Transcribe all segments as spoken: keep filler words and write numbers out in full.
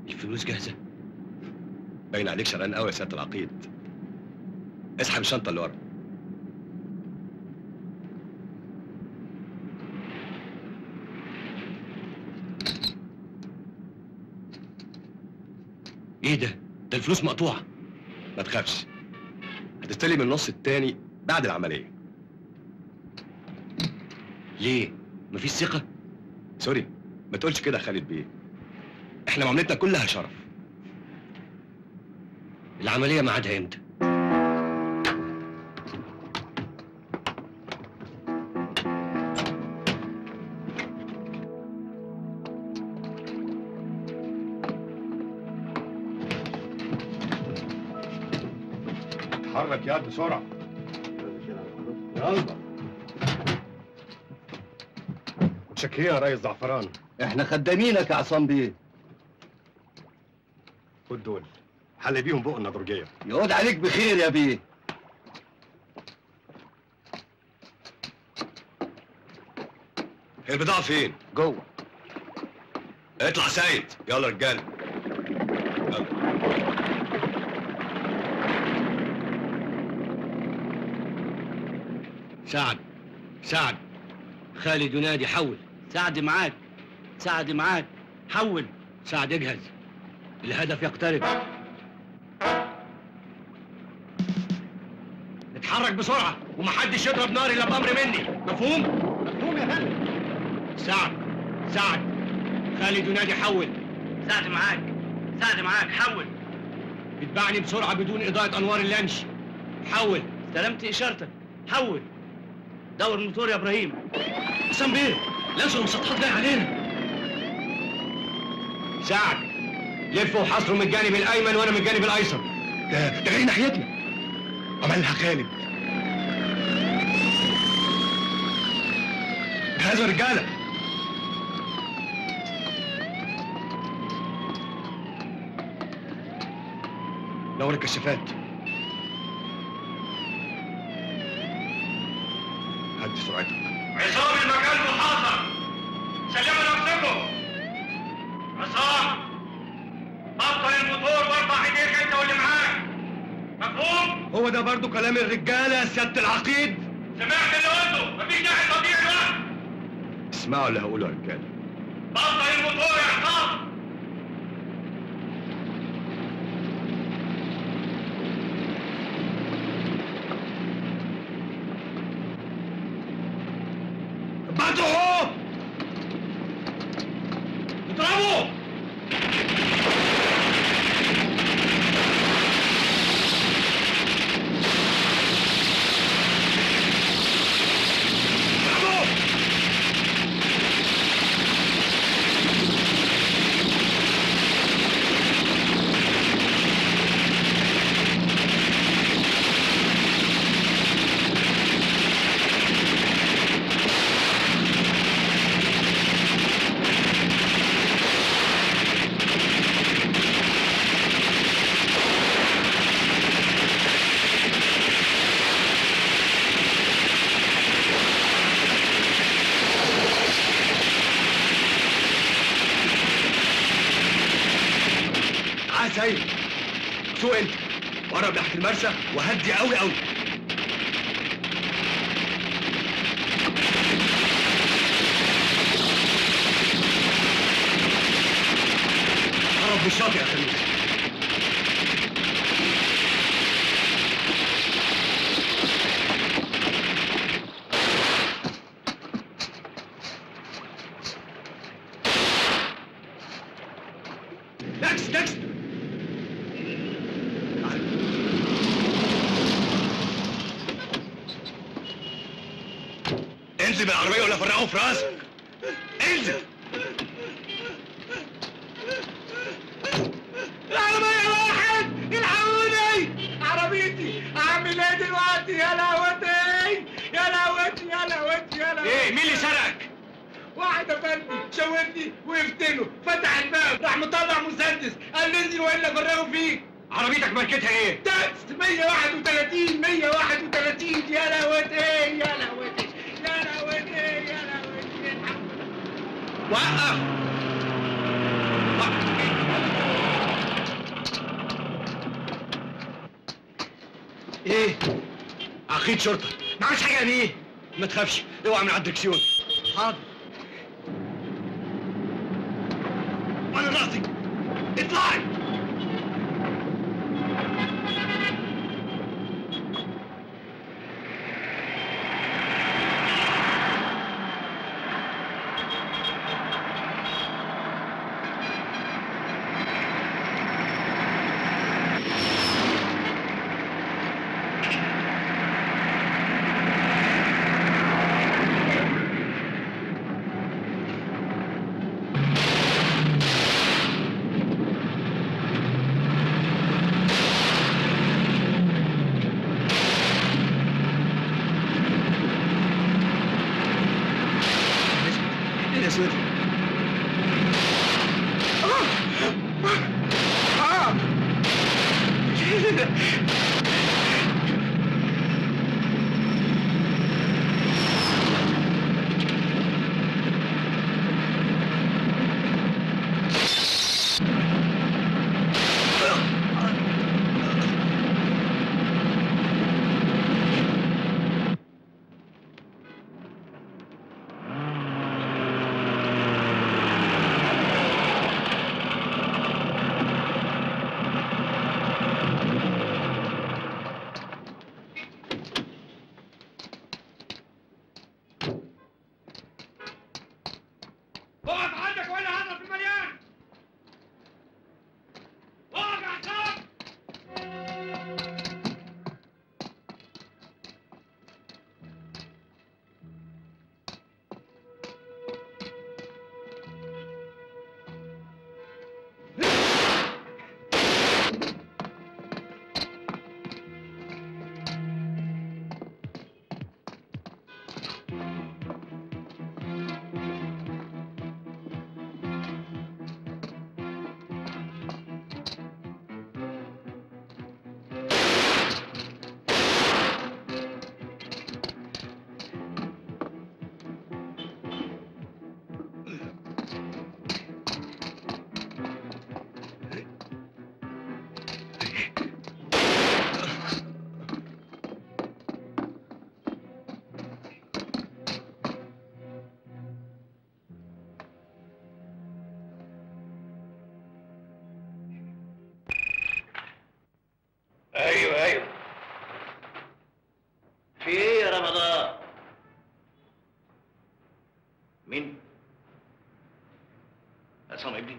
الفلوس جاهزه؟ باين عليك شرقان قوي يا سياده العقيد. اسحب الشنطه اللي ورا. ايه ده؟ ده الفلوس مقطوعه. ما تخافش، هتستلم النص التاني بعد العمليه. ليه؟ مفيش ثقه؟ سوري، ما تقولش كده يا خالد بيه. احنا معاملتنا كلها شرف. العمليه ميعادها امتى؟ اتحرك ياد بسرعه. يلا. متشكرين يا ريس زعفران. احنا خدامينك يا عصام بيه. خد دول، حل بيهم بق النضرجيه. يعود عليك بخير يا بيه. هي البضاعه فين؟ جوه. اطلع سيد، يلا رجاله. يلا. سعد سعد خالد ينادي حول. سعد معاك، سعد معاك، حول. سعد اجهز، الهدف يقترب. اتحرك بسرعة ومحدش يضرب نار الا بأمر مني، مفهوم؟ مفهوم يا فندم. سعد سعد خالد ينادي حول. سعد معاك، سعد معاك، حول. اتبعني بسرعة بدون إضاءة أنوار اللانش. حول. استلمت إشارتك، حول. دور الموتور يا إبراهيم. حسام بيه، لانش المسطحات جاي علينا. سعد لفوا وحاصروا من الجانب الأيمن وأنا من الجانب الأيسر. ده ده جاي ناحيتنا. عملها خالد. جهزوا يا رجاله. نور الكشافات. هدي سرعتك. عصام المكان محاصر. سلموا نفسكم. عصام بطل الموتور وارفع ايديك انت واللي معاك. مفهوم؟ هو ده برضو كلام الرجاله يا سياده العقيد؟ سمعت اللي قلته، مفيش داعي تضييع الوقت. اسمعوا اللي هقوله يا رجاله. بطل الموتور يا عصام. بعتوا اضربوا. سيد سوق انت وقرب ناحيه المرسى وهدي قوي قوي. قرب بالشاطئ يا خميس. نكس نكس انزل من العربية ولا فرقهم في راسك. انزل. العربية واحد، الحقوني. عربيتي اعمل ايه دلوقتي؟ يا لهوتي يا لهوتي يا لهوتي يا لهوتي. ايه مين اللي سرقك؟ واحد يا فندم شاورني وقفت له، فتح الباب راح مطلع مسدس قال ننزل والا فرغوا فيك. عربيتك ماركتها ايه؟ تاكس مية وواحد وتلاتين مية وواحد وتلاتين. يا لهوتي يا لهوتي يا لهوتي يا لهوتي. وقف. وقف. ايه؟ عقيد شرطه. ما عملش حاجه يا بيه. ما تخافش، اوعى من على الدركسيون. حاضر. وانا راسي اطلعي. ايوه ايوه. في ايه يا رمضان؟ مين؟ عصام ابني؟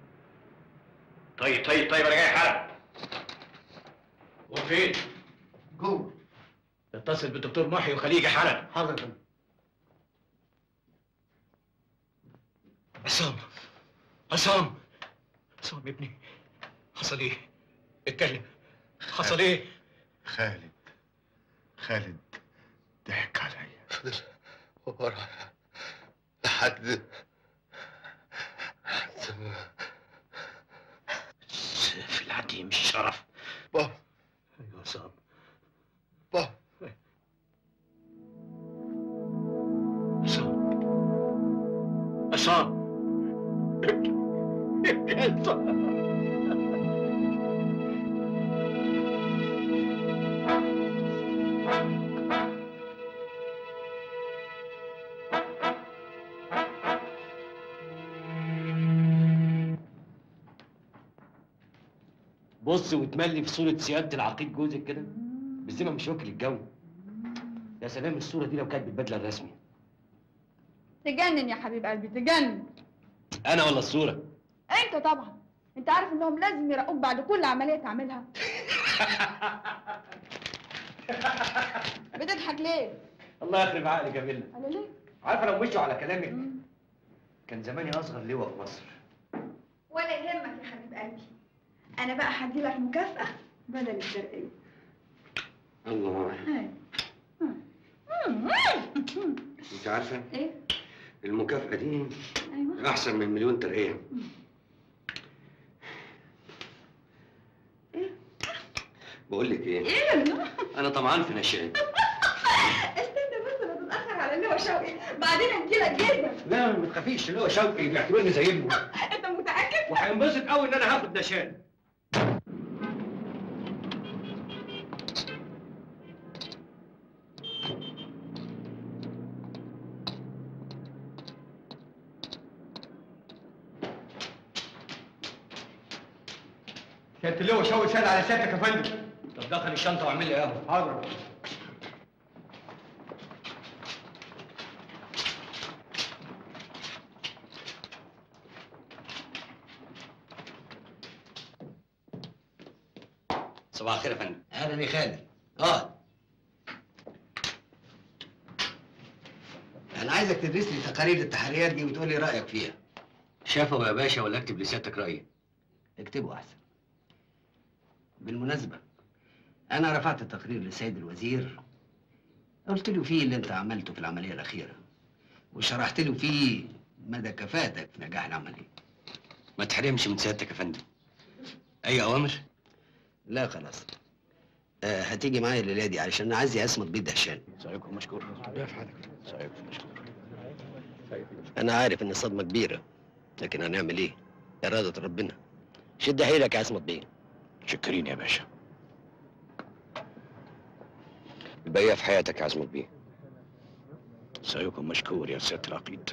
طيب طيب طيب انا جاي حالا. هو فين؟ جوه. اتصل بالدكتور محي وخليه يجي حالا. حاضر يا فندم. عصام عصام عصام ابني، حصل ايه؟ اتكلم، حصل ايه؟ خالد خالد ضحك عليا. فضل ورا لحد في العديم الشرف. بابا. ايوه عصام. بابا. عصام عصام ابني يا عصام. بص وتملي في صورة سيادة العقيد جوزك كده بالذمة مش واكل الجو. يا سلام الصورة دي لو كانت بالبدلة الرسمي. تجنن يا حبيب قلبي تجنن. أنا ولا الصورة؟ أنت طبعا. أنت عارف إنهم لازم يراقوك بعد كل عملية تعملها. بتضحك ليه؟ الله يخرب عقلك يا بيلا. أنا ليه؟ عارفة لو مشوا على كلامك كان زماني أصغر لواء في مصر. ولا يهمك يا حبيب قلبي. أنا بقى هدي لك مكافأة بدل الترقية. الله. أنت عارفة؟ إيه؟ المكافأة دي أيوه أحسن من مليون ترقية. إيه؟ بقول لك إيه؟ إيه؟ أنا طمعان في نشأة. استنى بس لا تتأخر على اللواء شوقي، بعدين أجيلك جدا. لا ما تخافيش، اللي هو شوقي بيعتبرني زي ابنه. أنت متأكد؟ وهينبسط قوي إن أنا هاخد نشان. سيادة اللواء شاور سال على سيادتك يا فندم. طب دخل الشنطه واعمل لي قهوه. حاضر. صباح الخير يا فندم. اهلا يا خالد. اه انا عايزك تدرس لي تقارير التحريات دي وتقول لي رايك فيها. شافه يا باشا ولا اكتب لسيادتك رايي؟ اكتبه احسن. بالمناسبه انا رفعت التقرير للسيد الوزير، قلت له فيه اللي انت عملته في العمليه الاخيره وشرحت له فيه مدى كفاءتك في نجاح العمليه. ما تحرمش من سيادتك يا فندم. اي اوامر؟ لا خلاص. آه هتيجي معايا الليله دي علشان عايز عصمت بيه دهشان. سعيكم مشكور. سعيكم مشكور. انا عارف ان الصدمه كبيره لكن هنعمل ايه؟ اراده ربنا. شد حيلك يا عصمت بيه. شكرين يا باشا. البقيه في حياتك يا عصمت بيه. سعيكم مشكور يا سياده العقيد.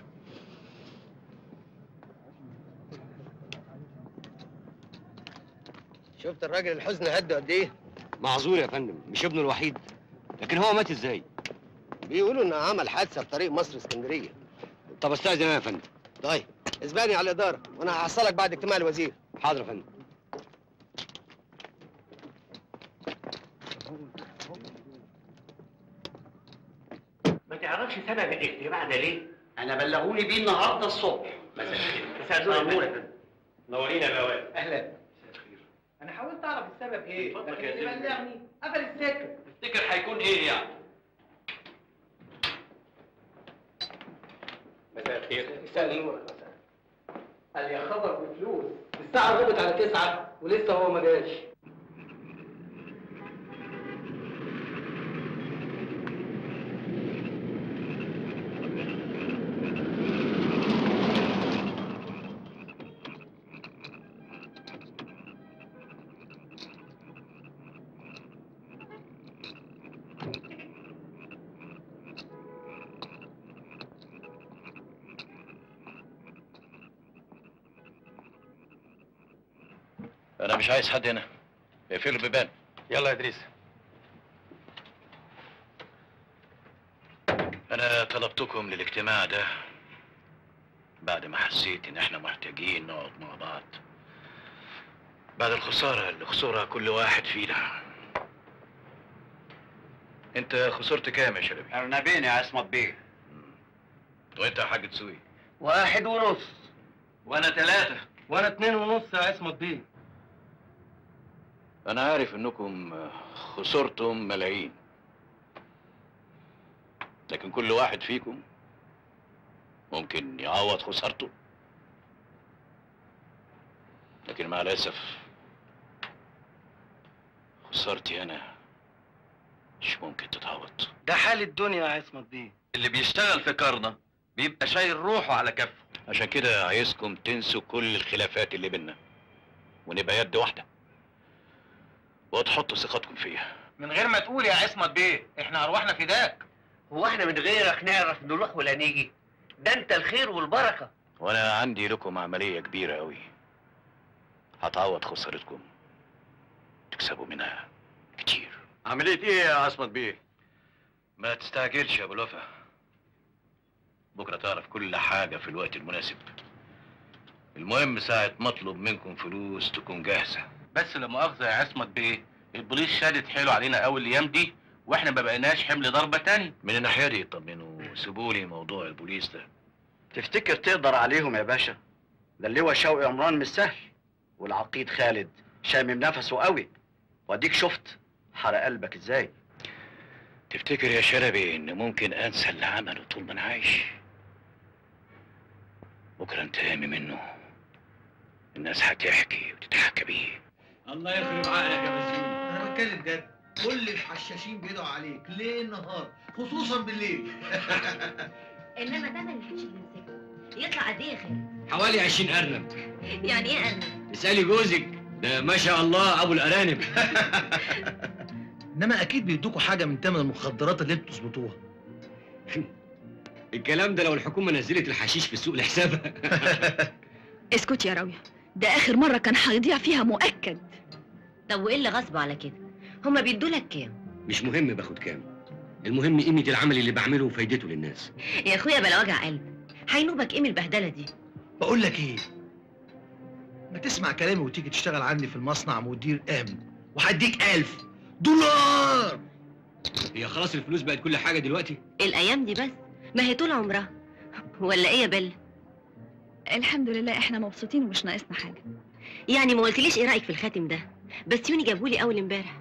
شفت الراجل الحزن هده قد ايه؟ معذور يا فندم، مش ابنه الوحيد. لكن هو مات ازاي؟ بيقولوا انه عمل حادثه في طريق مصر اسكندريه. طب استاذن انا يا فندم. طيب اسبقني على الاداره وانا هحصلك بعد اجتماع الوزير. حاضر يا فندم. ما تعرفش سبب الاجتماع ده ليه؟ انا بلغوني بيه النهارده الصبح. مساء الخير. مساء النور. نورينا يا بواب. اهلا. انا حاولت اعرف السبب ايه، من فضلك لكن يا اللي زلمة. بلغني قفل السكه. تفتكر هيكون ايه يعني؟ مساء الخير. مساء النور. قال لي خبر بفلوس، الساعه قربت على تسعة ولسه هو ما جاش. انا مش عايز حد هنا. اقفلوا البيبان. يلا يا ادريس. انا طلبتكم للاجتماع ده بعد ما حسيت ان احنا محتاجين نقعد مع بعض بعد الخساره اللي خسرها كل واحد فينا. انت خسرت كام يا شلبي؟ ارنبين يا عصمت بيه. وانت يا حاج تسوي؟ واحد ونص. وانا ثلاثه. وانا اتنين ونص يا عصمت بيه. أنا عارف إنكم خسرتم ملايين، لكن كل واحد فيكم ممكن يعوض خسارته، لكن مع الأسف خسارتي أنا مش ممكن تتعوض. ده حال الدنيا يا عصمت بيه. اللي بيشتغل في كارنا بيبقى شايل روحه على كفه. عشان كده عايزكم تنسوا كل الخلافات اللي بينا ونبقى يد واحدة وتحطوا ثقتكم فيها. من غير ما تقول يا عصمت بيه، احنا ارواحنا فداك. هو احنا من غيرك نعرف نروح ولا نيجي؟ ده انت الخير والبركه. وانا عندي لكم عمليه كبيره قوي هتعوض خسارتكم، تكسبوا منها كتير. عمليه ايه يا عصمت بيه؟ ما تستعجلش يا ابو الوفا، بكره تعرف كل حاجه في الوقت المناسب. المهم ساعه ما اطلب منكم فلوس تكون جاهزه. بس لا مؤاخذه يا عصمت بيه، البوليس شادت حيله علينا اول الايام دي واحنا ما بقيناش حمل ضربه تاني. من الناحيه دي اطمنوا، سيبوا لي موضوع البوليس ده. تفتكر تقدر عليهم يا باشا؟ ده اللواء شوقي عمران مش سهل، والعقيد خالد شامم نفسه قوي، واديك شفت حرق قلبك ازاي. تفتكر يا شلبي ان ممكن انسى اللي عمله طول ما انا عايش؟ بكره انتقامي منه الناس هتحكي وتتحكى بيه. الله يخرب عقلك يا مسجون. انا بتكلم جد، كل الحشاشين بيدعوا عليك ليل نهار خصوصا بالليل. انما ده ما يلحقش يمسكه. يطلع قد ايه يا خالد؟ حوالي عشرين ارنب. يعني ايه ارنب؟ اسالي جوزك، ده ما شاء الله ابو الارانب. انما اكيد بيدوكوا حاجه من ثمن المخدرات اللي انتوا تظبطوها. الكلام ده لو الحكومه نزلت الحشيش في السوق لحسابها. اسكت يا راوية، ده آخر مرة كان هيضيع فيها مؤكد. طب وايه اللي غصب على كده؟ هما بيدوا لك كام؟ مش مهم باخد كام، المهم قيمه العمل اللي بعمله وفايدته للناس. يا اخويا بلا وجع قلب، هينوبك ايه من البهدله دي؟ بقول لك ايه، ما تسمع كلامي وتيجي تشتغل عندي في المصنع مدير امن، وهديك ألف دولار. هي خلاص الفلوس بقت كل حاجه دلوقتي؟ الايام دي بس، ما هي طول عمرها. ولا ايه يا بل؟ الحمد لله احنا مبسوطين ومش ناقصنا حاجه. يعني ما قلتليش ايه رايك في الخاتم ده؟ بس يوني جابهولي اول امبارح.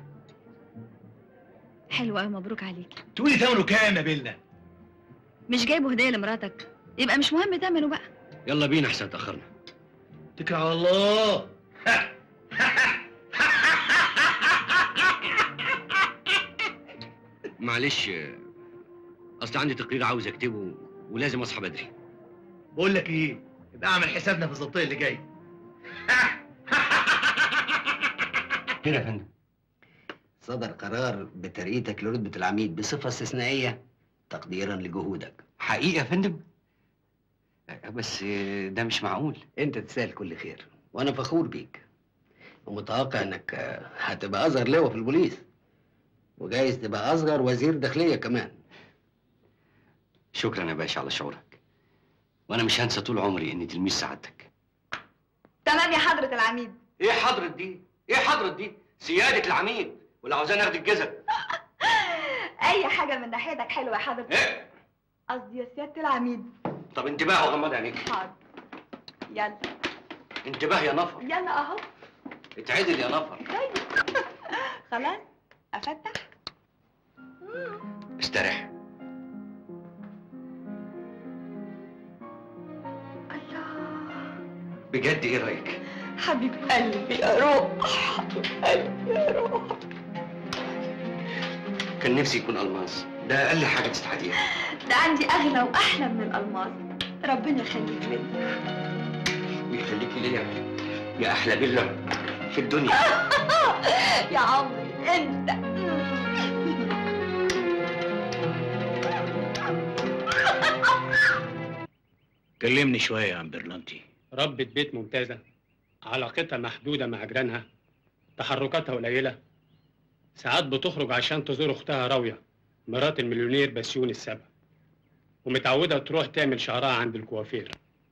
حلو قوي، مبروك عليكي. تقولي ثمنه كام يا بيلا؟ مش جايبه هديه لمراتك، يبقى مش مهم ثمنه بقى. يلا بينا احسن اتاخرنا. اتكل على الله. معلش، اصل عندي تقرير عاوز اكتبه ولازم اصحى بدري. بقول لك ايه، يبقى اعمل حسابنا في الزبطيه اللي جاي. خير يا فندم؟ صدر قرار بترقيتك لرتبة العميد بصفة استثنائية تقديرا لجهودك. حقيقي يا فندم؟ بس ده مش معقول. انت تستاهل كل خير، وانا فخور بيك ومتوقع انك هتبقى اصغر لواء في البوليس، وجايز تبقى اصغر وزير داخلية كمان. شكرا يا باشا على شعورك، وانا مش هنسى طول عمري اني تلميذ سعادتك. تمام يا حضرة العميد. ايه حضرة دي؟ ايه حضرة دي؟ سيادة العميد، ولا عاوزاني اخد الجزم؟ اي حاجه من ناحيتك حلوه يا حضرة. ايه؟ قصدي يا سياده العميد. طب انتباه وغمض عينيك. حاضر. يلا. انتباه يا نفر. يلا اهو. اتعدل يا نفر. طيب. خلاص افتح. استريح. بجد ايه رايك؟ حبيب قلبي يا روح، حبيب قلبي يا روح. كان نفسي يكون الماس، ده اقل حاجه تستحقيها. ده عندي اغلى واحلى من الالماس، ربنا يخليك لي. ويخليكي ليا يا احلى بيلا في الدنيا. يا عمري انت. كلمني شويه يا عم برلانتي. ربة بيت ممتازة، علاقتها محدودة مع جيرانها، تحركاتها قليلة، ساعات بتخرج عشان تزور أختها راوية مرات المليونير بسيون السبع، ومتعودة تروح تعمل شعرها عند الكوافير.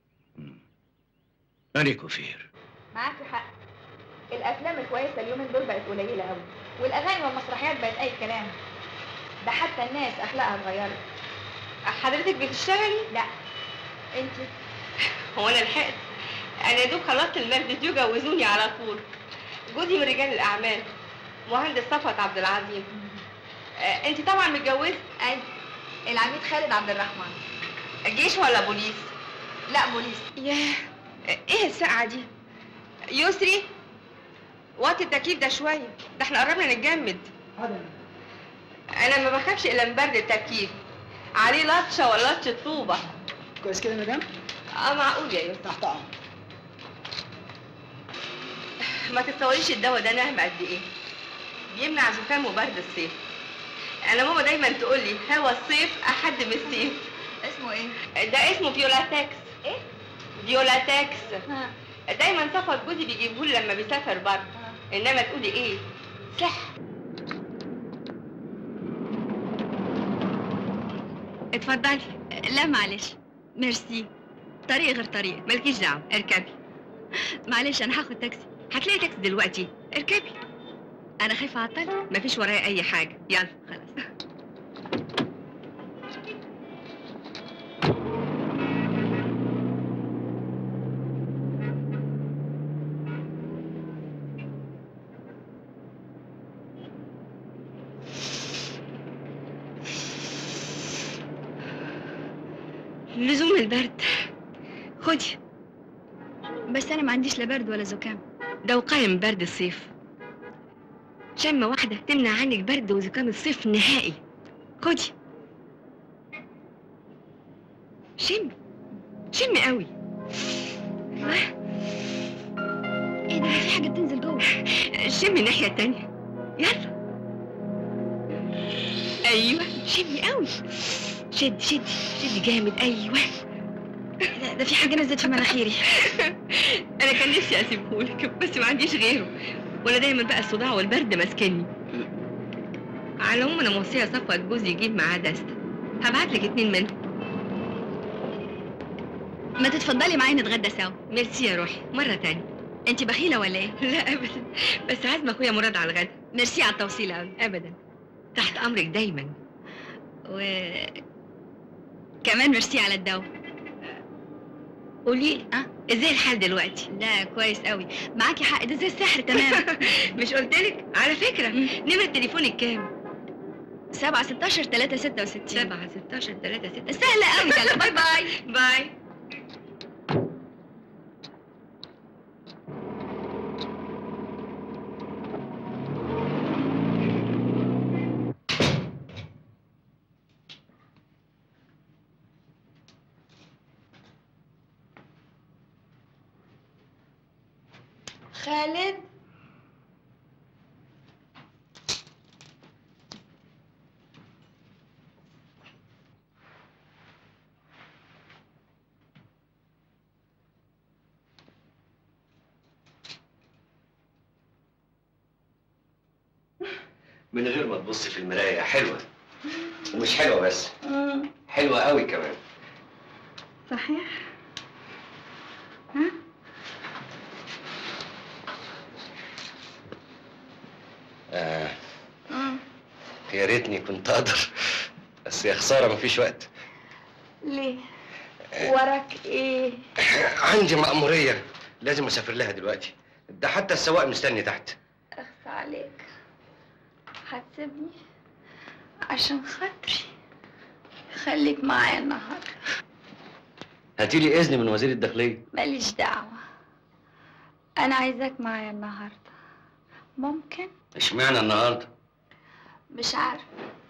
أنهي كوافير؟ معاك حق، الأفلام الكويسة اليومين دول بقت قليلة أوي، والأغاني والمسرحيات بقت أي كلام، ده حتى الناس أخلاقها اتغيرت. حضرتك بتشتغلي؟ لا. أنتِ؟ هو أنا لحقت؟ أنا يا دوب خلصت الماجستير وجوزوني على طول. جوزي من رجال الأعمال، مهندس صفوت عبد العظيم. آه، أنت طبعا متجوزة؟ أيوة، العميد خالد عبد الرحمن. جيش ولا بوليس؟ لا بوليس. ياه، إيه السقعة دي؟ يسري، وطي التكييف ده شوية، ده احنا قربنا نتجمد. حاضر. أنا ما بخافش إلا من برد التكييف، عليه لطشة ولا لطشة طوبة. كويس كده يا مدام؟ اه معقول يا يوسف. تحت امرك. ما تتصوريش الدواء ده نهم قد ايه، بيمنع زكام وبرد الصيف. انا ماما دايما تقول لي هوا الصيف احد من الصيف. اسمه ايه؟ ده اسمه فيولاتاكس. ايه؟ فيولاتاكس. ها. دايما صفوت جوزي بيجيبهولي لما بيسافر بره. انما تقولي ايه؟ صح. اتفضلي. لا معلش، ميرسي، طريق غير طريق. مالكيش دعوه، اركبي. معلش انا هاخد تاكسي. هتلاقي تاكسي دلوقتي، اركبي. انا خايفه اعطلك. مفيش ورايا اي حاجه، يلا. خلاص. لزوم البرد، خدي. بس انا ما عنديش لا برد ولا زكام. ده وقاية من برد الصيف، شمة واحدة تمنع عنك برد وزكام الصيف نهائي. خدي. شم شم قوي. ايه ده، في حاجة بتنزل جوه. شم الناحية التانية، يلا. ايوه شمي قوي، شدي شدي شدي جامد. ايوه. لا ده في حاجة نزلت في مناخيري. انا كان نفسي اسيبهولك بس ما عنديش غيره. ولا دايما بقى الصداع والبرد ماسكني. على العموم انا موصيه صفوت جوزي يجيب معاه دستة، هبعت لك اتنين منهم. ما تتفضلي معايا نتغدى سوا. ميرسي يا روحي، مرة تانية. انت بخيلة ولا ايه؟ لا ابدا، بس عازمة اخويا مراد على الغدا. ميرسي على التوصيل قوي. ابدا، تحت امرك دايما. و كمان ميرسي على الدواء. قولي لي اه ازاي الحال دلوقتي؟ لا كويس قوي، معاكي حق، ده زي السحر تمام. مش قلت لك؟ على فكرة نمرة تليفونك كام؟ سبعة ستاشر تلاتة ستة وستين. سبعة ستاشر تلاتة ستة. سهلة قوي ده. باي باي. باي. خالد، من غير ما تبصي في المراية حلوة، ومش حلوة بس، حلوة قوي كمان. صحيح؟ ها؟ آه. يا ريتني كنت اقدر، بس يا خسارة مفيش وقت. ليه؟ وراك ايه؟ عندي مأمورية لازم اسافر لها دلوقتي، ده حتى السواق مستني تحت. اخفى عليك، هتسيبني عشان خاطري؟ خليك معايا النهارده. هاتيلي اذن من وزير الداخلية. ماليش دعوة، أنا عايزاك معايا النهاردة، ممكن؟ اشمعنى النهارده؟ مش عارفة،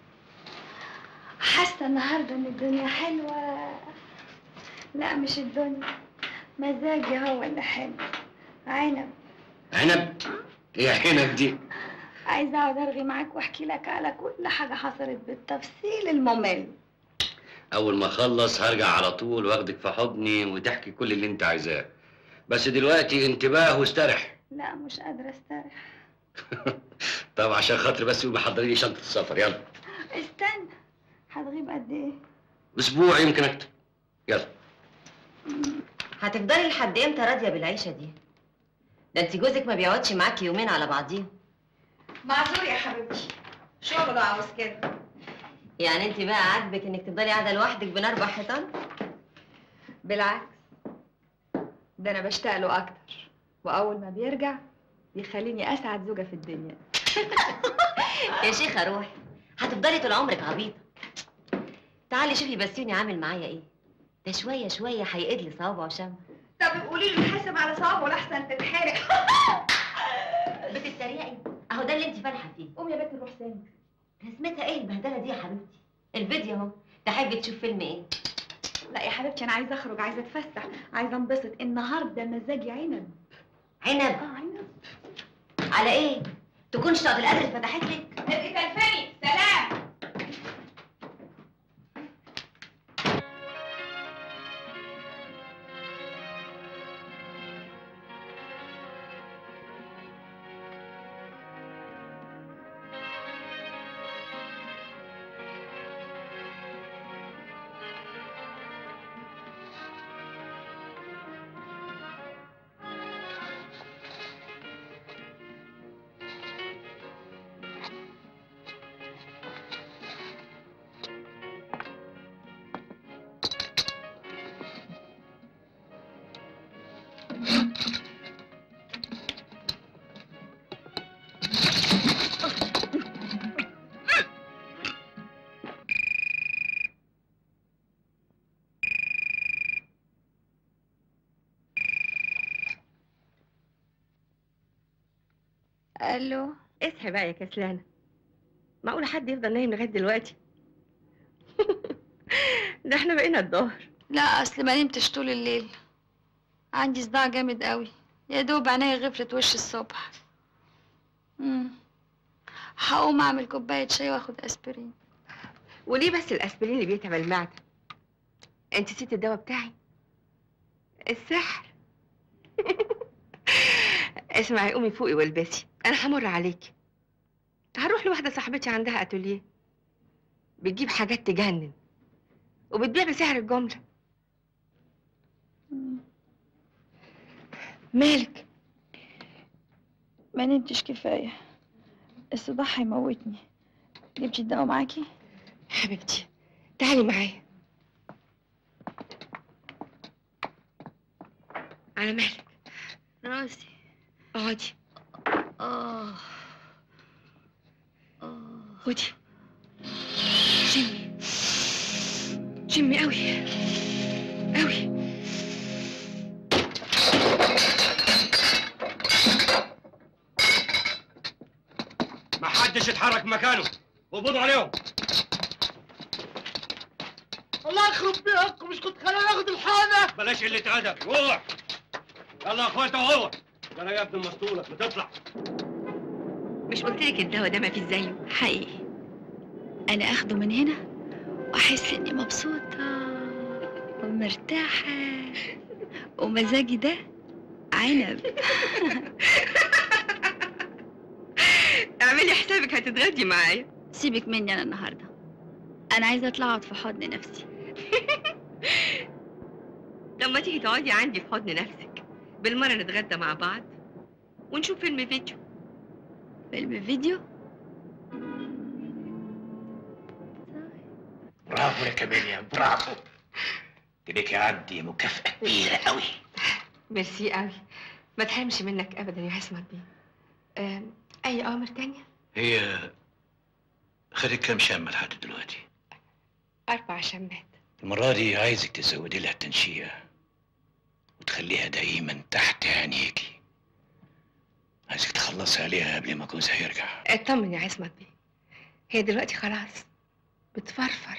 حاسة النهاردة إن الدنيا حلوة. لا مش الدنيا، مزاجي هو اللي حلو. عنب. عنب؟ ايه عنب دي؟ عايزة أقعد أرغي معاك وأحكي لك على كل حاجة حصلت بالتفصيل الممل. أول ما أخلص هرجع على طول واخدك في حضني وتحكي كل اللي أنت عايزاه. بس دلوقتي انتباه واسترح. لا مش قادرة استريح. طب عشان خاطري بس قومي حضري لي شنطة السفر، يلا. استنى، هتغيب قد إيه؟ أسبوع يمكن أكتر. يلا. هتفضلي لحد امتى راضيه بالعيشه دي؟ ده انت جوزك ما بيقعدش معاكي يومين على بعضيهم. معذور يا حبيبتي، شغله عاوز كده. يعني انت بقى عاجبك انك تفضلي قاعده لوحدك بين اربع حيطان؟ بالعكس، ده انا بشتاق له اكتر، واول ما بيرجع بيخليني اسعد زوجه في الدنيا. يا شيخه روحي، هتفضلي طول عمرك عبيطه. تعالي شوفي بسيوني عامل معايا ايه، ده شويه شويه هيقد لي صوابعه وشم. طب قولي له نحاسب على صوابه لحسن تتحرق. بتتريقي؟ اهو ده اللي انت فالحه فيه. قومي يا بنت نروح سينما. لازمتها ايه البهدله دي يا حبيبتي؟ الفيديو اهو، تحبي تشوف فيلم ايه؟ لا يا حبيبتي، انا عايزه اخرج، عايزه اتفسح، عايزه انبسط. النهارده مزاجي عنب. عنب؟ اه عنب. على ايه؟ تكون شطه القدر اتفتحت لك؟ ابقي تلفني. سلام. الو. اصحي بقى يا كسلانه، معقول حد يفضل نايم لغايه دلوقتي؟ ده احنا بقينا الظهر. لا اصل ما نمتش طول الليل، عندي صداع جامد قوي، يا دوب عينيا غفلت وش الصبح. امم هقوم اعمل كوبايه شاي واخد اسبرين. وليه بس الاسبرين اللي بيتعب المعده؟ انت نسيتي الدواء بتاعي؟ السحر. اسمعي، قومي فوقي والبسي، انا همر عليكي. هروح لواحده صاحبتي عندها اتوليه بتجيب حاجات تجنن وبتبيع بسعر الجمله. مالك؟ ما نمتش كفايه، الصداع هيموتني. جبتي الدواء معاكي؟ حبيبتي تعالي معايا. على مهلك. راسي. اقعدي. اه اه خدي. شمي شمي قوي قوي. ما حدش يتحرك مكانه، وقبضوا عليهم. الله يخرب بيكم، مش كنت خلينا ناخد الحانه؟ بلاش قلة أدب، روح. يلا يا اخويا انت وهو. يلا يا ابن المسطولة، ما تطلع. مش قلت لك الدواء ده ما فيش زيه؟ حقيقي انا اخده من هنا واحس اني مبسوطه ومرتاحه ومزاجي ده عنب. اعملي حسابك هتتغدي معايا. سيبك مني انا النهارده، انا عايزه اطلع اقعد في حضن نفسي. طب ما تيجي تقعدي عندي في حضن نفسك، بالمره نتغدى مع بعض ونشوف فيلم فيديو. فيلم فيديو؟ برافو يا كاميليا، برافو. تليكي عندي مكافأة كبيرة قوي. ميرسي قوي، ما تحرمش منك ابدا يا عصمت بيه. آه، اي اوامر تانية؟ هي خدت كام شامة لحد دلوقتي؟ اربع شمات. المرة دي عايزك تزودي لها التنشية وتخليها دايما تحت عينيكي. عايزك تخلصي عليها قبل ما جوزها يرجع. اطمن يا عصمت بيه، هي دلوقتي خلاص بتفرفر.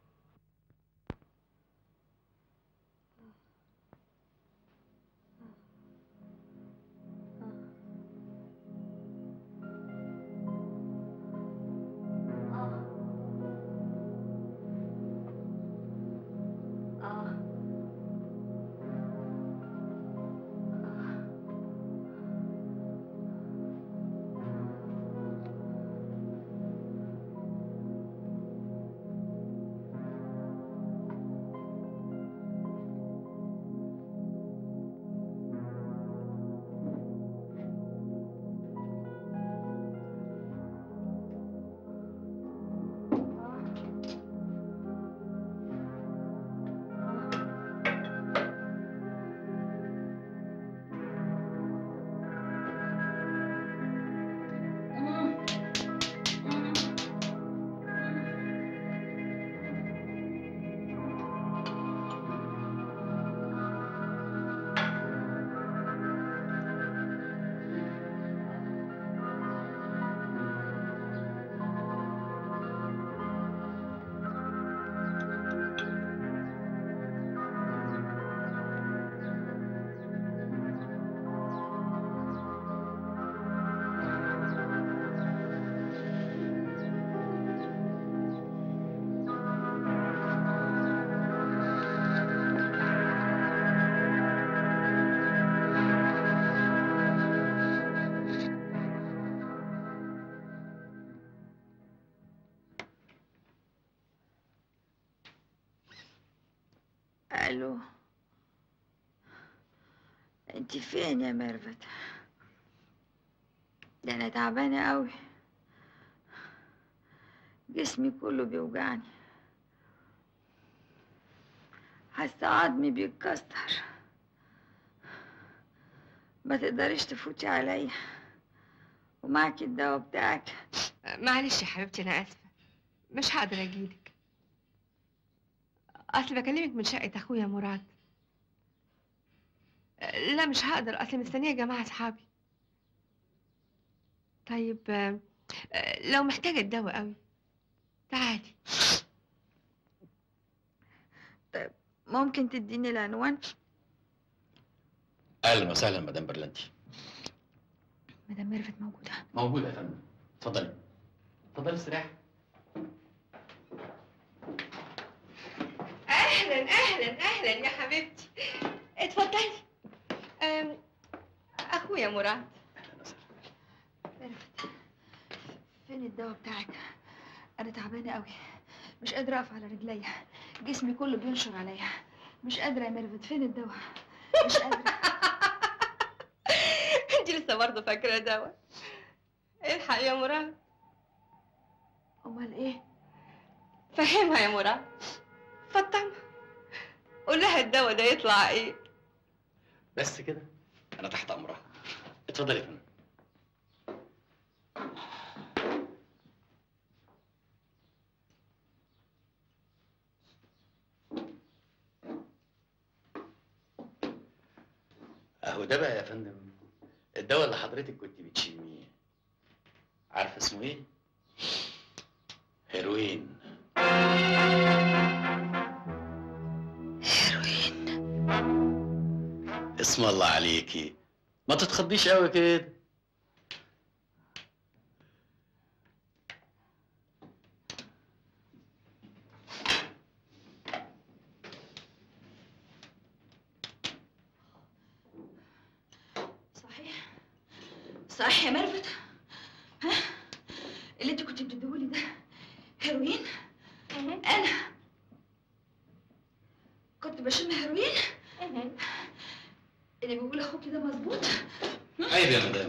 الو، انت فين يا ميرفت؟ ده انا تعبانه قوي، جسمي كله بيوجعني، حاسه عظمي بيتكسر. ما تقدريش تفوتي عليا ومعكي الدواء بتاعك؟ معلش يا حبيبتي، انا اسفه، مش هقدر اجيلك. اصل بكلمك من شقه اخويا مراد. لا مش هقدر، اصل مستنيه جماعه اصحابي. طيب لو محتاجه الدواء قوي تعالي. طيب ممكن تديني العنوان؟ اهلا وسهلا مدام برلنتي. مدام ميرفت موجوده؟ موجوده يا فندم، اتفضلي اتفضلي استريحي. اهلا اهلا اهلا يا حبيبتي، اتفضلي. اخويا اخويا مراد. فين الدواء بتاعك؟ انا تعبانه قوي، مش قادره اقف على رجليا، جسمي كله بينشر عليا، مش قادره يا ميرفت. فين الدواء؟ مش قادره. انت لسه برضه فاكره دواء؟ الحق يا مراد. امال ايه؟ فهمها يا مراد، فطمها، قول لها الدواء ده يطلع ايه. بس كده؟ انا تحت امرها. اتفضلي يا فندم. اهو ده بقى يا فندم الدواء اللي حضرتك كنت بتشميه. عارفه اسمه ايه؟ هيروين. هيروين؟ اسم الله عليكي، ما تتخضيش قوي كده. صحيح صحيح يا ميرفت؟ ها؟ اللي انت كنت بتديهولي ده هيروين؟ انا كنت بشم هيروين؟ اللي بيقول اخوكي ده مظبوط؟ عيب يا مدام،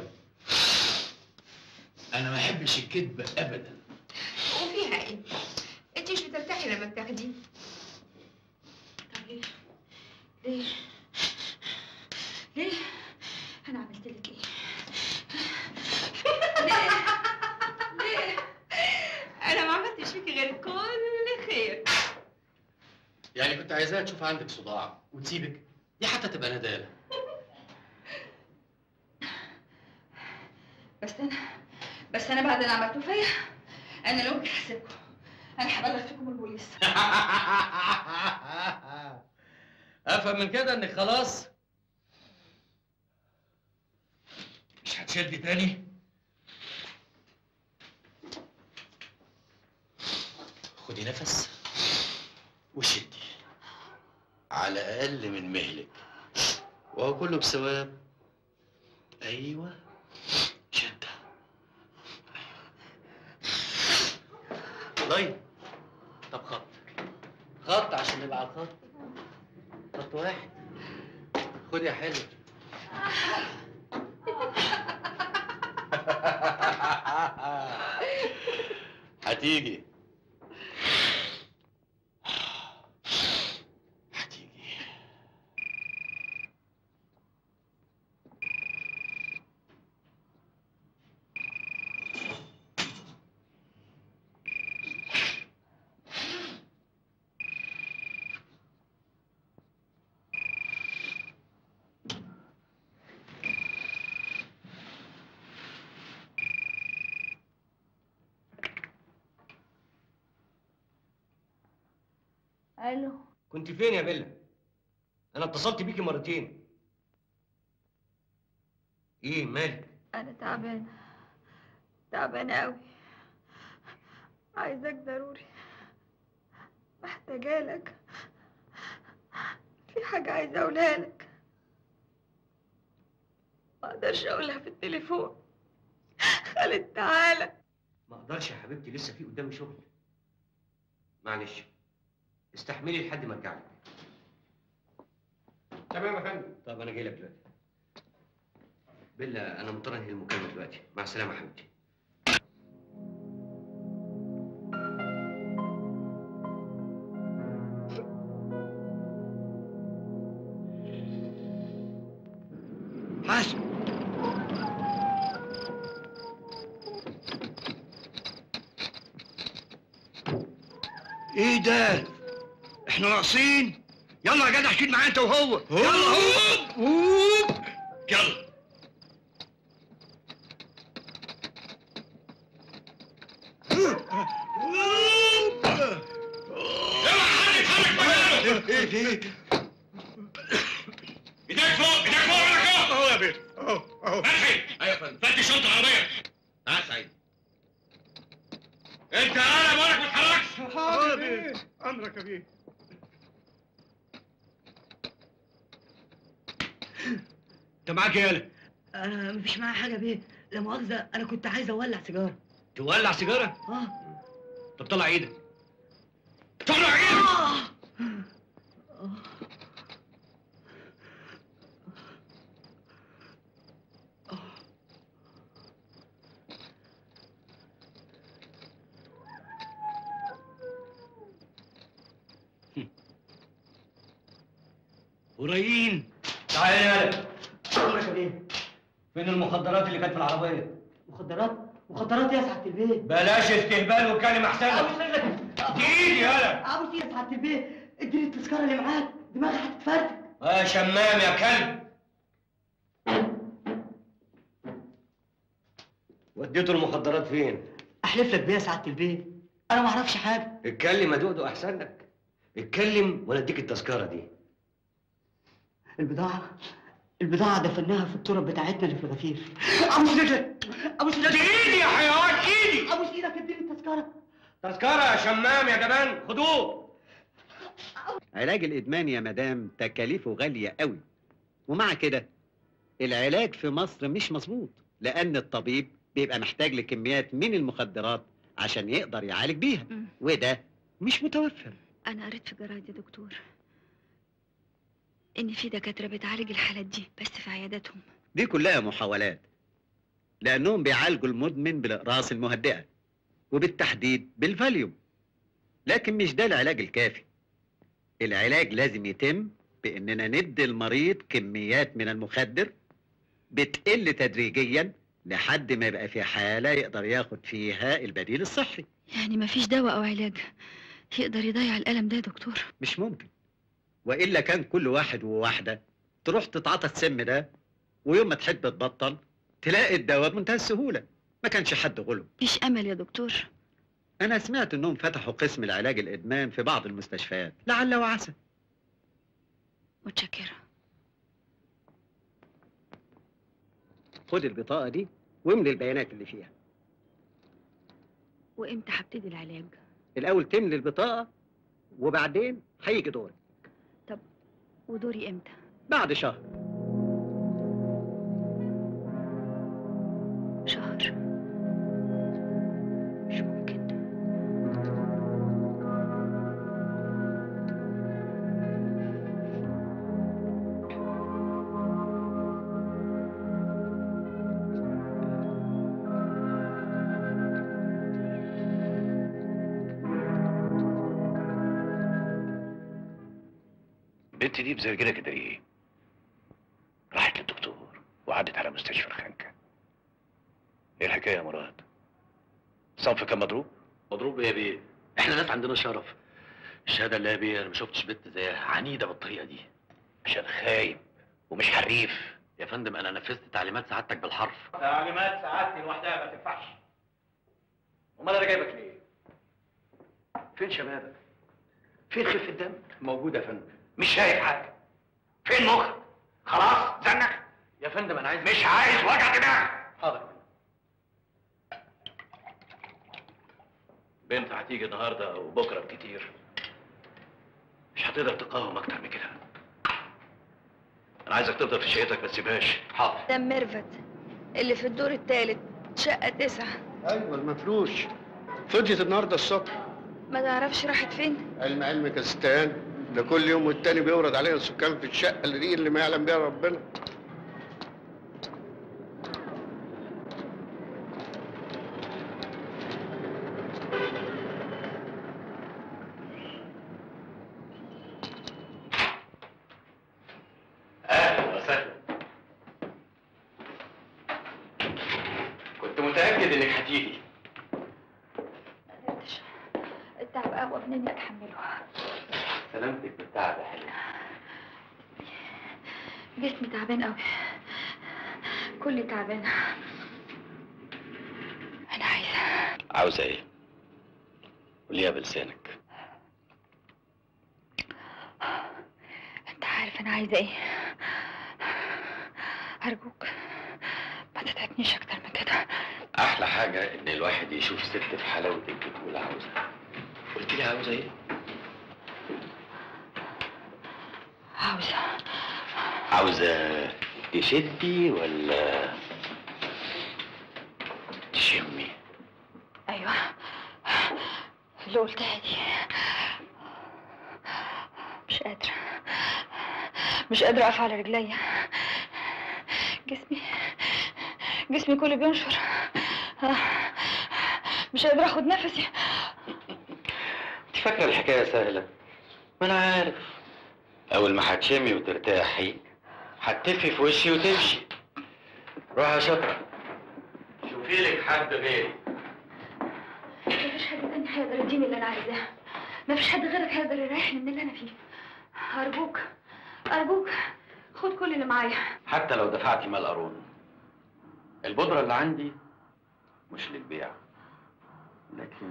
انا ما احبش الكذب ابدا. وفيها ايه؟ انت مش بترتاحي لما بتاخديه. طب ليه؟ ليه؟ ليه؟ انا عملت لك ايه؟ ليه؟ ليه؟ انا ما عملتش فيكي غير كل خير. يعني كنت عايزاها تشوف عندك صداع وتسيبك، دي حتى تبقى ندالة. بس انا بس انا بعد اللي عملتوه فيا انا لو ممكن احاسبكم، انا هبلغ فيكم البوليس. افهم من كده انك خلاص مش هتشدي تاني. خدي نفس وشدي على اقل من مهلك، وهو كله بثواب. ايوه شده. طيب طب خط خط عشان نبقى على الخط. خط واحد. خد يا حلو. هتيجي هتيجي. الو، كنت فين يا بيلا؟ انا اتصلت بيكي مرتين. ايه مالك؟ انا تعبانه تعبانه قوي، عايزاك ضروري، محتاجه لك، في حاجه عايزه اقولها لك، ما اقدرش اقولها في التليفون. خالد تعالى. ما اقدرش يا حبيبتي، لسه في قدامي شغل. معلش استحملي لحد ما ارجع لك. تمام يا فندم. طب انا جاي لك دلوقتي. بيلا انا مضطر انهي المكالمه دلوقتي، مع السلامه يا حبيبتي. حسن ايه ده؟ احنا ناقصين؟ يلا يا جدع شيل معايا انت وهو. يلا هوب هوب يلا. يلا حد يتحرك مكانه. ايه في ايه؟ ايديك فوق ايديك فوق ولا فوق. اهو يا بيه اهو اهو. فتحي. ايوه يا فندم. فتش شنطه العربيه. تعال سعيد. انت انا بقولك ما تتحركش. حاضر يا بيه. امرك يا بيه. انت معاك ايه يالا؟ انا مفيش معايا حاجه بيه، لا مؤاخذه انا كنت عايز اولع سيجاره. تولع سيجاره؟ اه. طب طلع ايدك. طلع ايدك. آه. آه. قريين. تعالى يا ولد. عمرك يا بيه. فين المخدرات اللي كانت في العربيه؟ مخدرات؟ مخدرات يا سعاده البيه. بلاش استهبال واتكلم احسن لك. ابوس رجلك. دي ايدي يالا. ابوس ايدك يا سعاده البيه، اديني التذكره اللي معاك، دماغي هتتفرتك. يا شمام يا كلب. وديتوا المخدرات فين؟ احلف لك بيه يا سعاده البيه، انا ما اعرفش حاجه. اتكلم يا دودو احسن لك. اتكلم ولا اديك التذكره دي. البضاعه البضاعه دفناها في التراب بتاعتنا اللي في الغفير. ابوس رجلك. ابوس رجلك. دي ايدي يا حيوان، ايدي. ابوس ايدك، اديني التذكره. تذكره يا شمام يا جبان، خدوه. علاج الإدمان يا مدام تكاليفه غالية قوي، ومع كده العلاج في مصر مش مظبوط، لأن الطبيب بيبقى محتاج لكميات من المخدرات عشان يقدر يعالج بيها، وده مش متوفر. أنا قريت في جرايد يا دكتور إن في دكاترة بتعالج الحالات دي بس في عياداتهم. دي كلها محاولات، لأنهم بيعالجوا المدمن بالأقراص المهدئة وبالتحديد بالفاليوم، لكن مش ده العلاج الكافي. العلاج لازم يتم بإننا ندي المريض كميات من المخدر بتقل تدريجيا لحد ما يبقى في حالة يقدر ياخد فيها البديل الصحي. يعني مفيش دواء أو علاج يقدر يضيع الألم ده يا دكتور؟ مش ممكن، وإلا كان كل واحد وواحدة تروح تتعاطى السم ده، ويوم ما تحب تبطل تلاقي الدواء بمنتهى السهولة، ما كانش حد غلب. مفيش أمل يا دكتور؟ أنا سمعت إنهم فتحوا قسم العلاج الإدمان في بعض المستشفيات، لعل وعسى. متشكرة. خد البطاقة دي واملي البيانات اللي فيها. وإمتى هبتدي العلاج؟ الأول تملي البطاقة وبعدين هيجي دورك. طب ودوري إمتى؟ بعد شهر. شهر؟ البنت دي بزرجله كده ايه؟ راحت للدكتور وعدت على مستشفى الخنكه. ايه الحكايه يا مراد؟ صنف كان مضروب؟ مضروب ايه يا بيه؟ احنا ناس عندنا شرف. الشهاده اللي يا بيه انا ما شفتش بنت زيها عنيده بالطريقه دي. عشان خايب ومش حريف. يا فندم انا نفذت تعليمات سعادتك بالحرف. تعليمات سعادتي لوحدها ما تنفعش. امال انا جايبك ليه؟ فين شبابك؟ فين خفه الدم؟ موجوده يا فندم. مش شايف حاجه. فين مخك؟ خلاص زنك. يا فندم انا عايز مش عايز وجع دماغ. حاضر. بنت هتيجي النهارده او بكره بكتير. مش هتقدر تقاوم اكتر من كده. انا عايزك تفضل في شقتك ما تسيبهاش. حاضر. ده ميرفت اللي في الدور الثالث، شقة تسعة. ايوه المفروش. فضيت النهارده الصبح. ما تعرفش راحت فين؟ علم علمك يا ستان، ده كل يوم والتاني بيورد علينا سكان في الشقه اللي دي اللي ما يعلم بيها ربنا. اهلا وسهلا. كنت متاكد انك هتيجي. التعب اقوى مني اتحمله. سلامتك بالتعب يا حلوه. جسمي تعبان قوي، كلي تعبانه. انا عايزه. عاوزه ايه؟ قوليها بلسانك. انت عارف انا عايزه ايه؟ ارجوك ما تتعبنيش اكتر من كده. احلى حاجه ان الواحد يشوف ست في حلاوتك بتقول عاوزه. قلت لي عاوزه ايه؟ عاوزه عاوزه تشدي ولا تشمي؟ ايوه اللي قلتها دي. مش قادرة مش قادرة اقف على رجليا. جسمي جسمي كله بينشر. مش قادرة اخد نفسي. انت فاكرة الحكاية سهلة؟ ما انا عارف. اول ما هتشمي وترتاحي هتفي في وشي وتمشي. روح يا شاطرة شوفي لك حد غيري. مفيش حد تاني هيقدر يديني اللي انا عايزاه. مفيش حد غيرك هيقدر يريحني من اللي انا فيه. ارجوك ارجوك خد كل اللي معايا. حتى لو دفعتي مال قارون، البودرة اللي عندي مش للبيع، لكن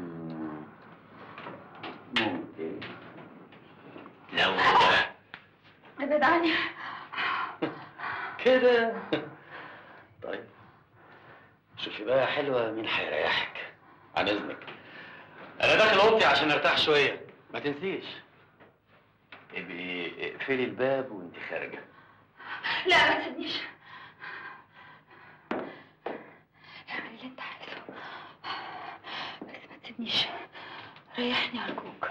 ممكن لو ابعد عني كده. طيب شوفي بقى يا حلوة مين هيريحك. عن اذنك انا داخل اوضتي عشان ارتاح شوية. ما تنسيش ابقي اقفلي الباب وانت خارجة. لا ما تسيبنيش. اعمل اللي انت عايزه بس ما تسيبنيش. ريحني ارجوك.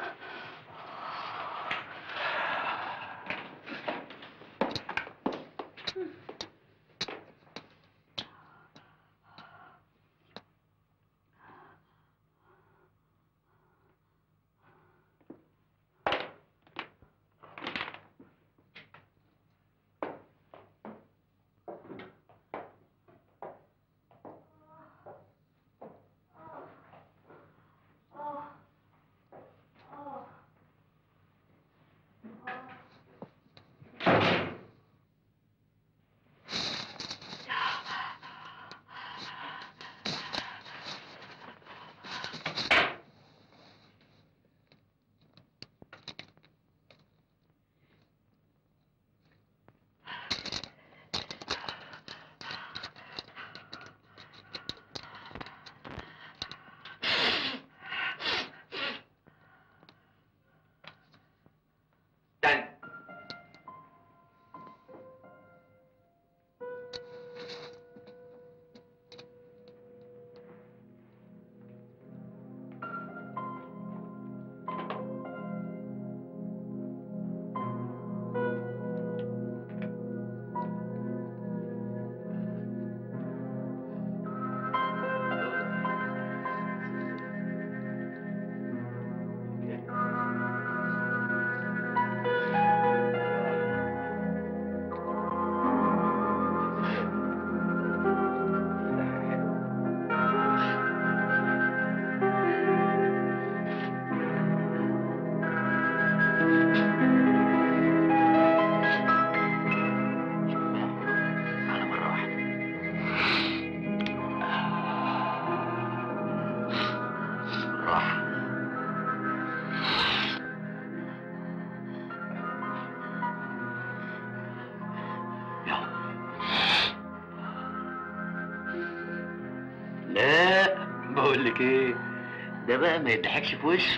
لا بقول لك ايه، ده بقى ما يضحكش في وشه.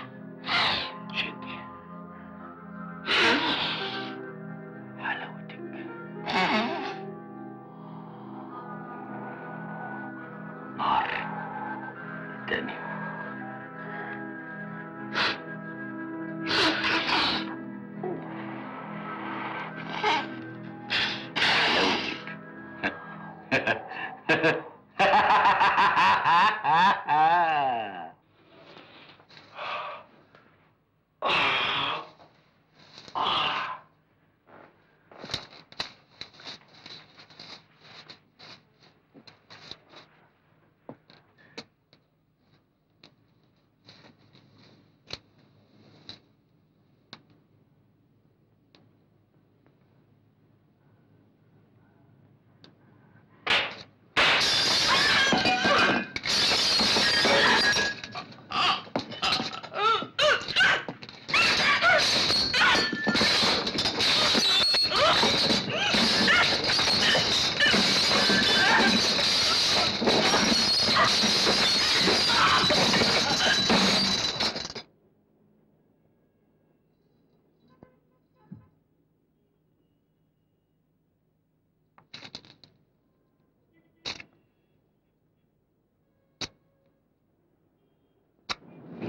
شدي حلاوتك. نار تاني.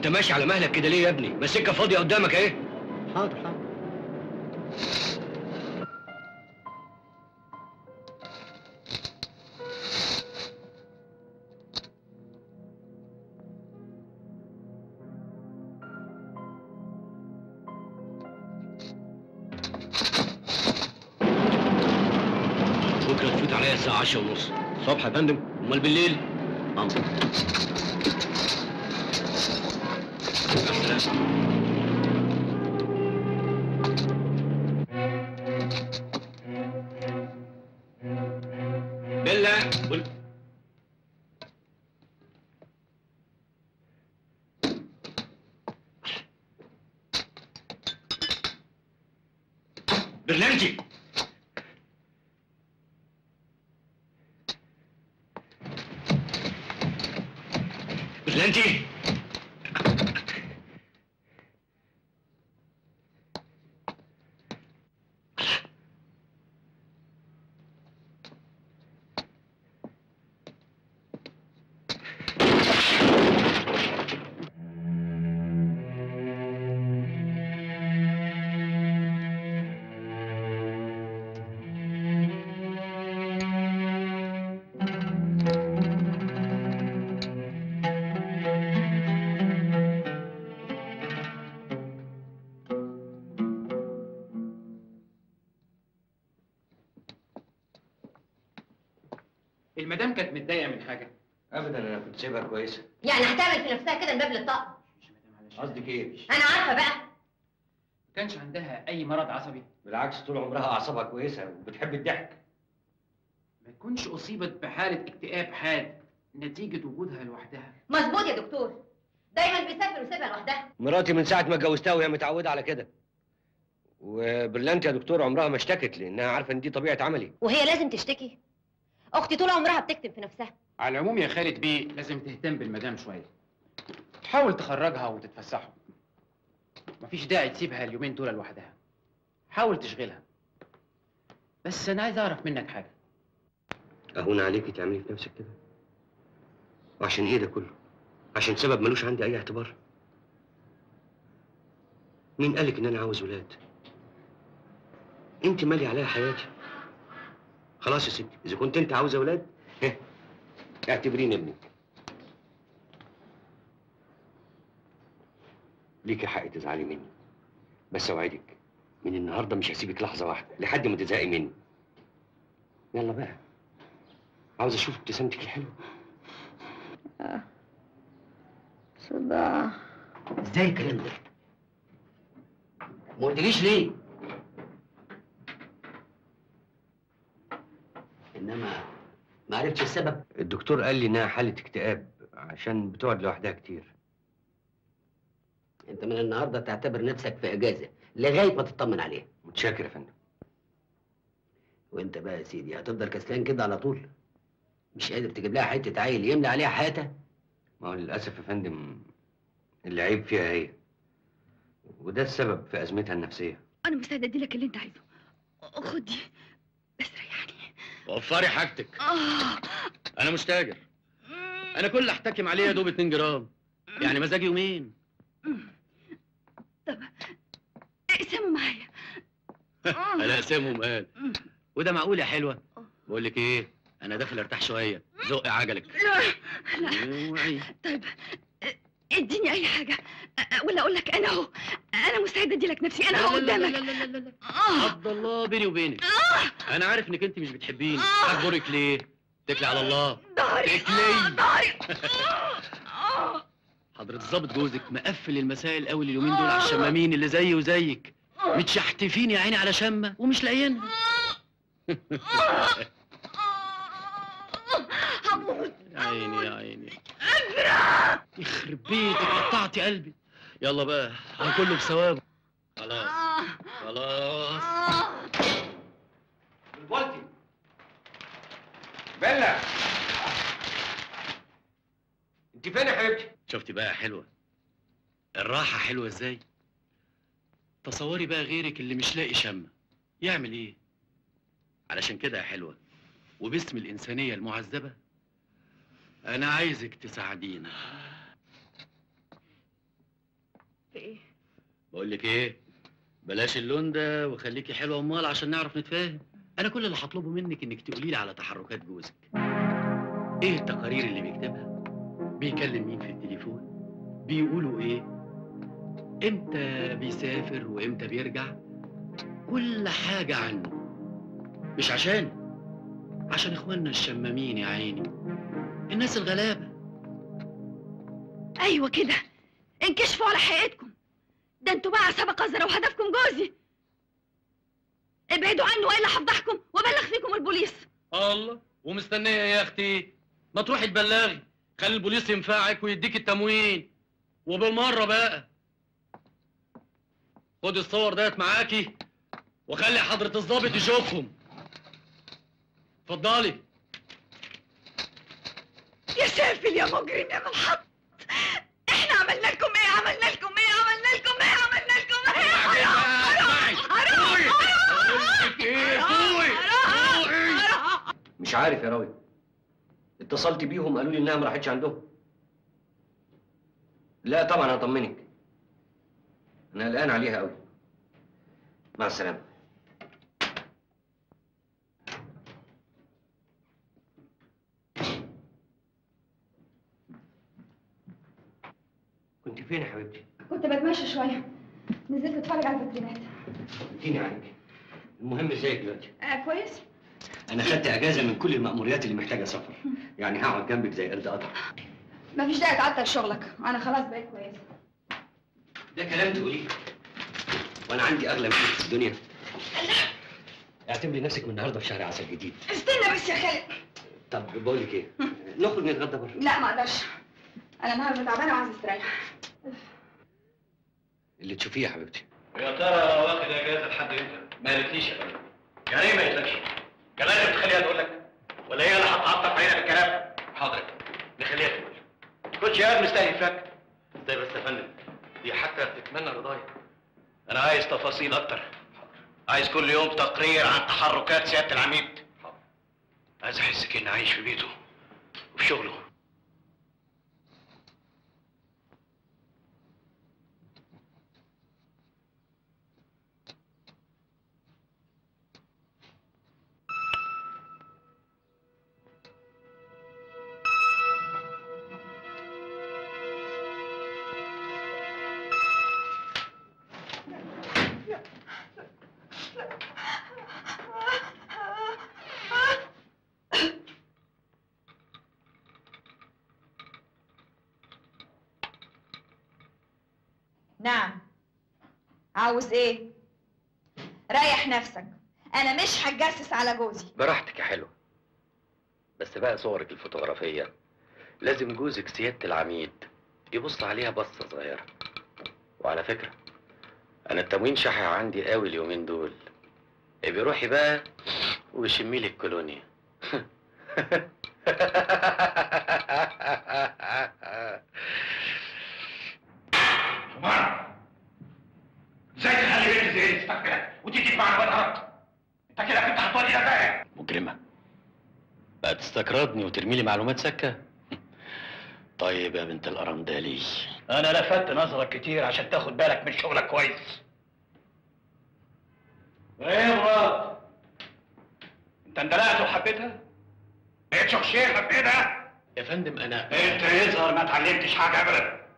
انت ماشي على مهلك كده ليه يا ابني؟ ما السكه فاضيه قدامك اهي. حاضر حاضر. بكره تفوت عليا الساعه عشرة ونص. الصبح يا فندم. امال بالليل؟ انظر. بيلا قول. برلانتي برلانتي المدام كانت متضايقه من حاجه؟ ابدا، انا كنت سايبها كويسه. يعني هتعمل في نفسها كده من باب للطاقه؟ قصدك ايه؟ انا عارفه بقى. ما كانش عندها اي مرض عصبي؟ بالعكس، طول عمرها اعصابها كويسه وبتحب الضحك. ما تكونش اصيبت بحاله اكتئاب حاد نتيجه وجودها لوحدها؟ مظبوط يا دكتور، دايما بيسافر ويسيبها لوحدها. مراتي من ساعه ما اتجوزتها وهي متعوده على كده. وبرلانتي يا دكتور عمرها ما اشتكت لانها عارفه ان دي طبيعه عملي. وهي لازم تشتكي؟ اختي طول عمرها بتكتم في نفسها. على العموم يا خالد بيه لازم تهتم بالمدام شويه. تحاول تخرجها وتتفسحوا. مفيش داعي تسيبها اليومين دول لوحدها. حاول تشغلها. بس انا عايز اعرف منك حاجه. اهون عليكي تعملي في نفسك كده؟ وعشان ايه ده كله؟ عشان سبب ملوش عندي اي اعتبار؟ مين قالك ان انا عاوز ولاد؟ انت مالي عليا حياتي. خلاص يا ستي، اذا كنت انت عاوزه ولاد ها اعتبريني ابنك. ليكي حق تزعلي مني، بس اوعدك من النهارده مش هسيبك لحظه واحده لحد ما تزهقي مني. يلا بقى، عاوز اشوف ابتسامتك الحلوه. آه. صداع. ازاي الكلام ده؟ ما قلتليش ليه؟ انما ما عرفتش السبب. الدكتور قال لي انها حاله اكتئاب عشان بتقعد لوحدها كتير. انت من النهارده تعتبر نفسك في اجازه لغايه ما تطمن عليها. متشكر يا فندم. وانت بقى يا سيدي هتفضل كسلان كده على طول؟ مش قادر تجيب لها حته عيل يملى عليها حياتها؟ ما هو للاسف يا فندم اللي عيب فيها هي، وده السبب في ازمتها النفسيه. انا مستعده ادي لك اللي انت عايزه. خدي بس ريحني. وفري حاجتك. آه. انا مش تاجر. انا كل اللي احتكم عليه يا دوب اتنين جرام، يعني مزاجي يومين. طب اقسموا معايا. انا اقسمهم قال. وده معقول يا حلوه؟ بقول لك ايه، انا داخل ارتاح شويه، زقي عجلك. لا لا. طيب اديني اي حاجه ولا اقول لك انا اهو، انا مستعده ادي لك نفسي، انا اهو قدامك. لا لا لا لا عبد الله بيني وبينك، انا عارف انك انت مش بتحبيني. اخبرك ليه؟ اتكلي على الله. ضهري اتكلي. ضهري. حضرة الظابط جوزك مقفل المسائل قوي اليومين دول على الشمامين اللي زيي وزيك، متشحتفين يا عيني على شمه ومش لاقيينها. هموت. يا عيني يا عيني. يخرب بيتك، قطعتي قلبي. يلا بقى، على كله بثوابه. خلاص خلاص. بولتي بيلا، انت فين يا حبيبتي؟ شفتي بقى يا حلوه الراحه حلوه ازاي؟ تصوري بقى غيرك اللي مش لاقي شمه يعمل ايه؟ علشان كده يا حلوه وباسم الانسانيه المعذبه انا عايزك تساعدينا. ايه؟ بقول لك ايه؟ بلاش اللون ده وخليكي حلوه امال عشان نعرف نتفاهم. انا كل اللي هطلبه منك انك تقولي لي على تحركات جوزك. ايه التقارير اللي بيكتبها؟ بيكلم مين في التليفون؟ بيقولوا ايه؟ امتى بيسافر وامتى بيرجع؟ كل حاجه عنه. مش عشان عشان اخواننا الشمامين يا عيني، الناس الغلابه. ايوه كده، انكشفوا على حقيقتكم. ده انتوا بقى سبق قذرة وهدفكم جوزي. ابعدوا عنه والا هفضحكم وابلغ فيكم البوليس. الله، ومستنيه يا اختي؟ ما تروحي تبلغي، خلي البوليس ينفعك ويديك التموين. وبالمره بقى خد الصور ديت معاكي وخلي حضرة الضابط يشوفهم. اتفضلي. يا سافل يا مجرم يا منحط، احنا عملنا لكم ايه؟ عملنا لكم ايه؟ عملنا لكم ايه؟ عملنا لكم ايه؟ حرام مش عارف يا راوي، اتصلت بيهم قالوا لي انها ما راحتش عندهم. لا طبعا هطمنك، انا قلقان عليها قوي. مع السلامه. كنت فين يا حبيبتي؟ كنت بتمشى شويه، نزلت اتفرج على الفيترينات. اديني عنك. المهم ازيك دلوقتي؟ آه كويس. انا خدت اجازه من كل المأموريات اللي محتاجه سفر، يعني هقعد جنبك زي قرد قطع. مفيش داعي تعطل شغلك، انا خلاص بقيت كويسه. ده كلام تقوليه وانا عندي اغلى منك في الدنيا؟ اعتبري نفسك من النهارده في شهر عسل جديد. استنى بس يا خالد. طب بقول لك ايه؟ نخرج نتغدى بره. لا ما اقدرش، انا النهارده تعبانه وعايزه استريح. اللي تشوفيه يا حبيبتي. يا ترى واخد اجازه لحد امتى؟ ما قالتليش يا فندم. يعني ايه ما قالتلكش؟ كان لازم تخليها تقول لك؟ ولا هي اللي هتعطل في عينها بالكلام؟ حاضر يا فندم، نخليها تقول. كنتش قاعد مستني فاك. ازاي بس يا فندم؟ دي حتى بتتمنى رضايا. انا عايز تفاصيل اكتر. حاضر. عايز كل يوم تقرير عن تحركات سياده العميد. حاضر. عايز احسك اني عايش في بيته وفي شغله. نعم، عاوز ايه؟ ريح نفسك، انا مش هتجسس على جوزي. براحتك يا حلوة، بس بقى صورك الفوتوغرافية لازم جوزك سيادة العميد يبص عليها بصة صغيرة. وعلى فكرة أنا التموين شحح عندي قوي اليومين دول، ابقي روحي بقى وشمي لي الكولونيا. عمر، ازاي تخلي بنت زي دي تستقبلك وتيجي معانا بالارض؟ انت كده كنت هتودي ده. مجرمة بقى تستكردني وترمي لي معلومات سكة. طيب يا بنت الأرندالي، انا لفت نظرك كتير عشان تاخد بالك من شغلك كويس. ايه يا مراد؟ انت اندلعت وحبيتها؟ بقيت شخشيخه كده؟ يا فندم أنا انت يظهر ما اتعلمتش حاجه ابدا.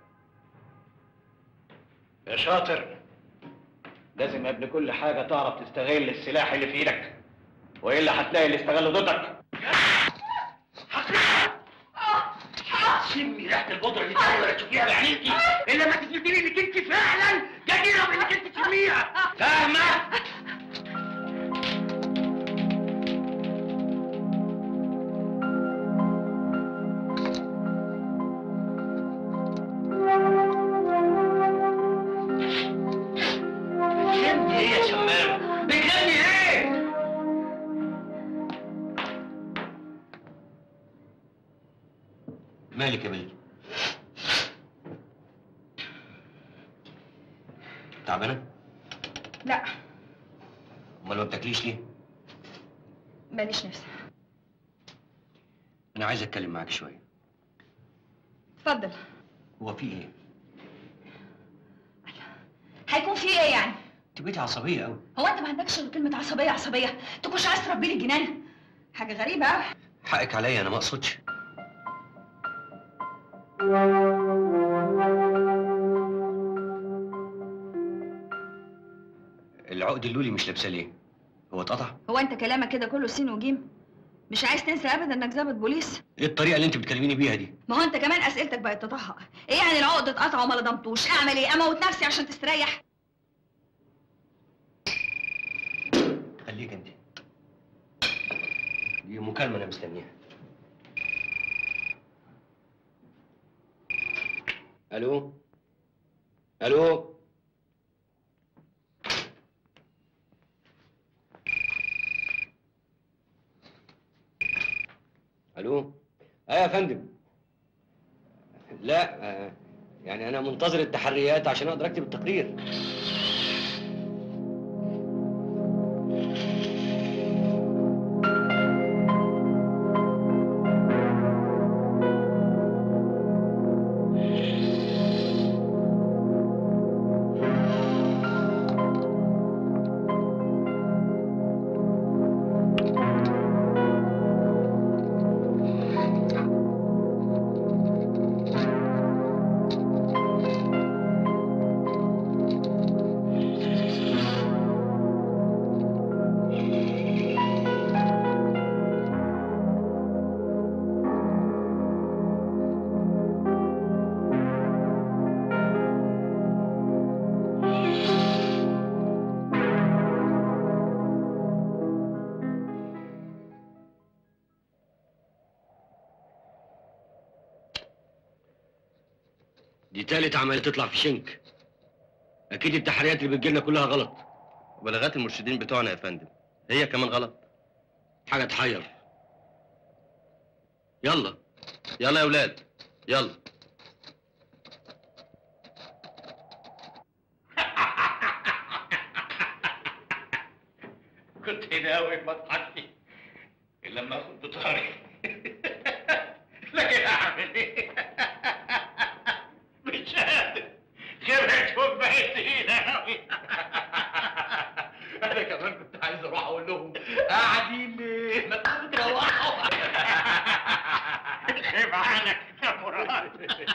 يا شاطر، لازم قبل كل حاجه تعرف تستغل السلاح اللي في ايدك، والا هتلاقي اللي استغله ضدك. شمي ريحه البودره اللي تقدر تشوفيها بعينيكي، الا ما تثبتي انك انت فعلا جديره بانك انت تشميها، فاهمه؟ بتغني ايه يا شمامه؟ بتغني ايه؟ مالك يا بنتي؟ تعبانة؟ لا امال ما بتاكليش ليه؟ ماليش نفس. انا عايز اتكلم معاك شويه. اتفضل. هو في ايه؟ هيكون في ايه يعني؟ انت بقيتي عصبيه قوي. هو انت ما عندكش غير كلمه عصبيه عصبيه؟ تكونش عايز تربي لي الجنان؟ حاجه غريبه قوي. حقك عليا، انا ما اقصدش. العقد اللولي مش لابسه ليه؟ هو اتقطع؟ هو انت كلامك كده كله سين وجيم؟ مش عايز تنسى ابدا انك ضابط بوليس؟ ايه الطريقه اللي انت بتكلميني بيها دي؟ ما هو انت كمان اسئلتك بقت تطهق. ايه يعني العقد اتقطع وما لضمتوش؟ اعمل ايه؟ اموت نفسي عشان تستريح؟ خليك انت. دي مكالمه انا مستنيها. الو الو الو ايوه يا فندم. لا آه، يعني انا منتظر التحريات عشان اقدر اكتب التقرير. دي تالت عملية تطلع في شنك. أكيد التحريات اللي بتجيلنا كلها غلط. وبلاغات المرشدين بتوعنا يا فندم هي كمان غلط. حاجة تحير. يلا يلا يا ولاد يلا. كنت ناوي ما اضحكش الا لما اخد بطاري. لكن اعمل ايه؟ مش قادر. خبرتهم بقت تقيلة أوي. أنا كمان كنت عايز أروح أقول لهم قاعدين ليه؟ ما تروحوا. خيب عنك يا مراد.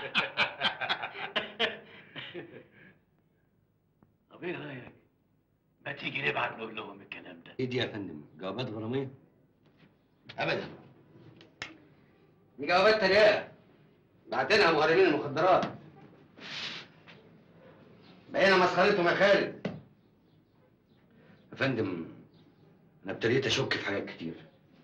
طب إيه رأيك؟ ما تيجي نبعت نقول لهم الكلام ده؟ إيه دي يا فندم؟ جوابات غرامية؟ ابدا. دي جوابات تريقه بعتنها مهربين المخدرات. بقينا مسخرتهم يا خالد. يا فندم أنا ابتديت أشك في حاجات كتير.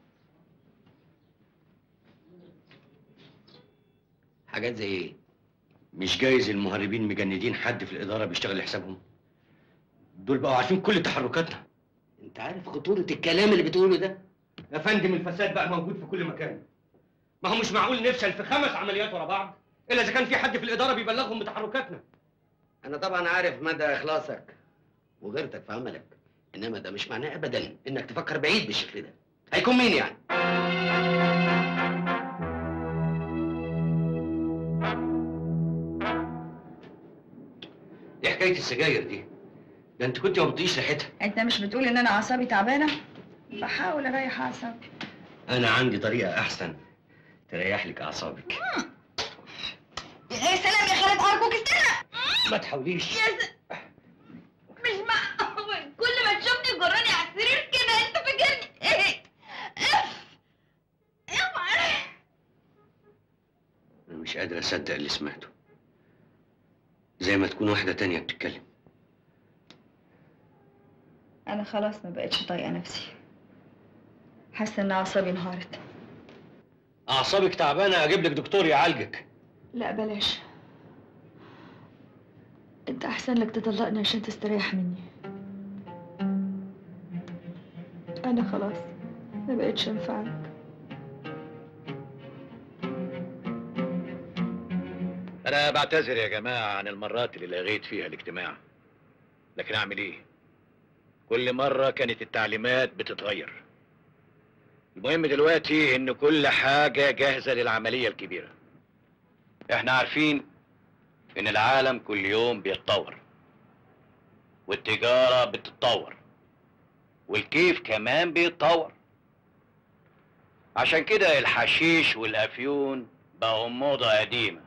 حاجات زي إيه؟ مش جايز المهربين مجندين حد في الإدارة بيشتغل لحسابهم؟ دول بقوا عارفين كل تحركاتنا. أنت عارف خطورة الكلام اللي بتقوله ده؟ يا فندم الفساد بقى موجود في كل مكان. ما هو مش معقول نفشل في خمس عمليات ورا بعض إلا إذا كان في حد في الإدارة بيبلغهم بتحركاتنا. أنا طبعًا عارف مدى إخلاصك وغيرتك في عملك، إنما ده مش معناه أبدًا إنك تفكر بعيد بالشكل ده. هيكون مين يعني؟ إيه حكاية السجاير دي؟ ده أنت كنت ما بتطيقيش ريحتها. انت مش بتقول ان انا اعصابي تعبانه؟ بحاول اريح اعصابي. أنا عندي طريقة أحسن تريح لك أعصابك. يا سلام يا خالد ارجوك استنى. ما تحاوليش. يا س... مش معقول كل ما تشوفني جراني على السرير كده انت فاكرني ايه؟ اف اوعى. أنا مش قادر أصدق اللي سمعته. زي ما تكون واحدة تانية بتتكلم. انا خلاص ما بقتش طايقه نفسي. حاسه ان اعصابي انهارت. أعصابك تعبانة أجيب لك دكتور يعالجك. لا بلاش. انت احسن لك تطلقني عشان تستريح مني. انا خلاص ما بقتش انفعك. أنا بعتذر يا جماعة عن المرات اللي لغيت فيها الاجتماع، لكن أعمل إيه؟ كل مرة كانت التعليمات بتتغير. المهم دلوقتي إن كل حاجة جاهزة للعملية الكبيرة. إحنا عارفين إن العالم كل يوم بيتطور، والتجارة بتتطور والكيف كمان بيتطور. عشان كده الحشيش والأفيون بقوا موضة قديمة،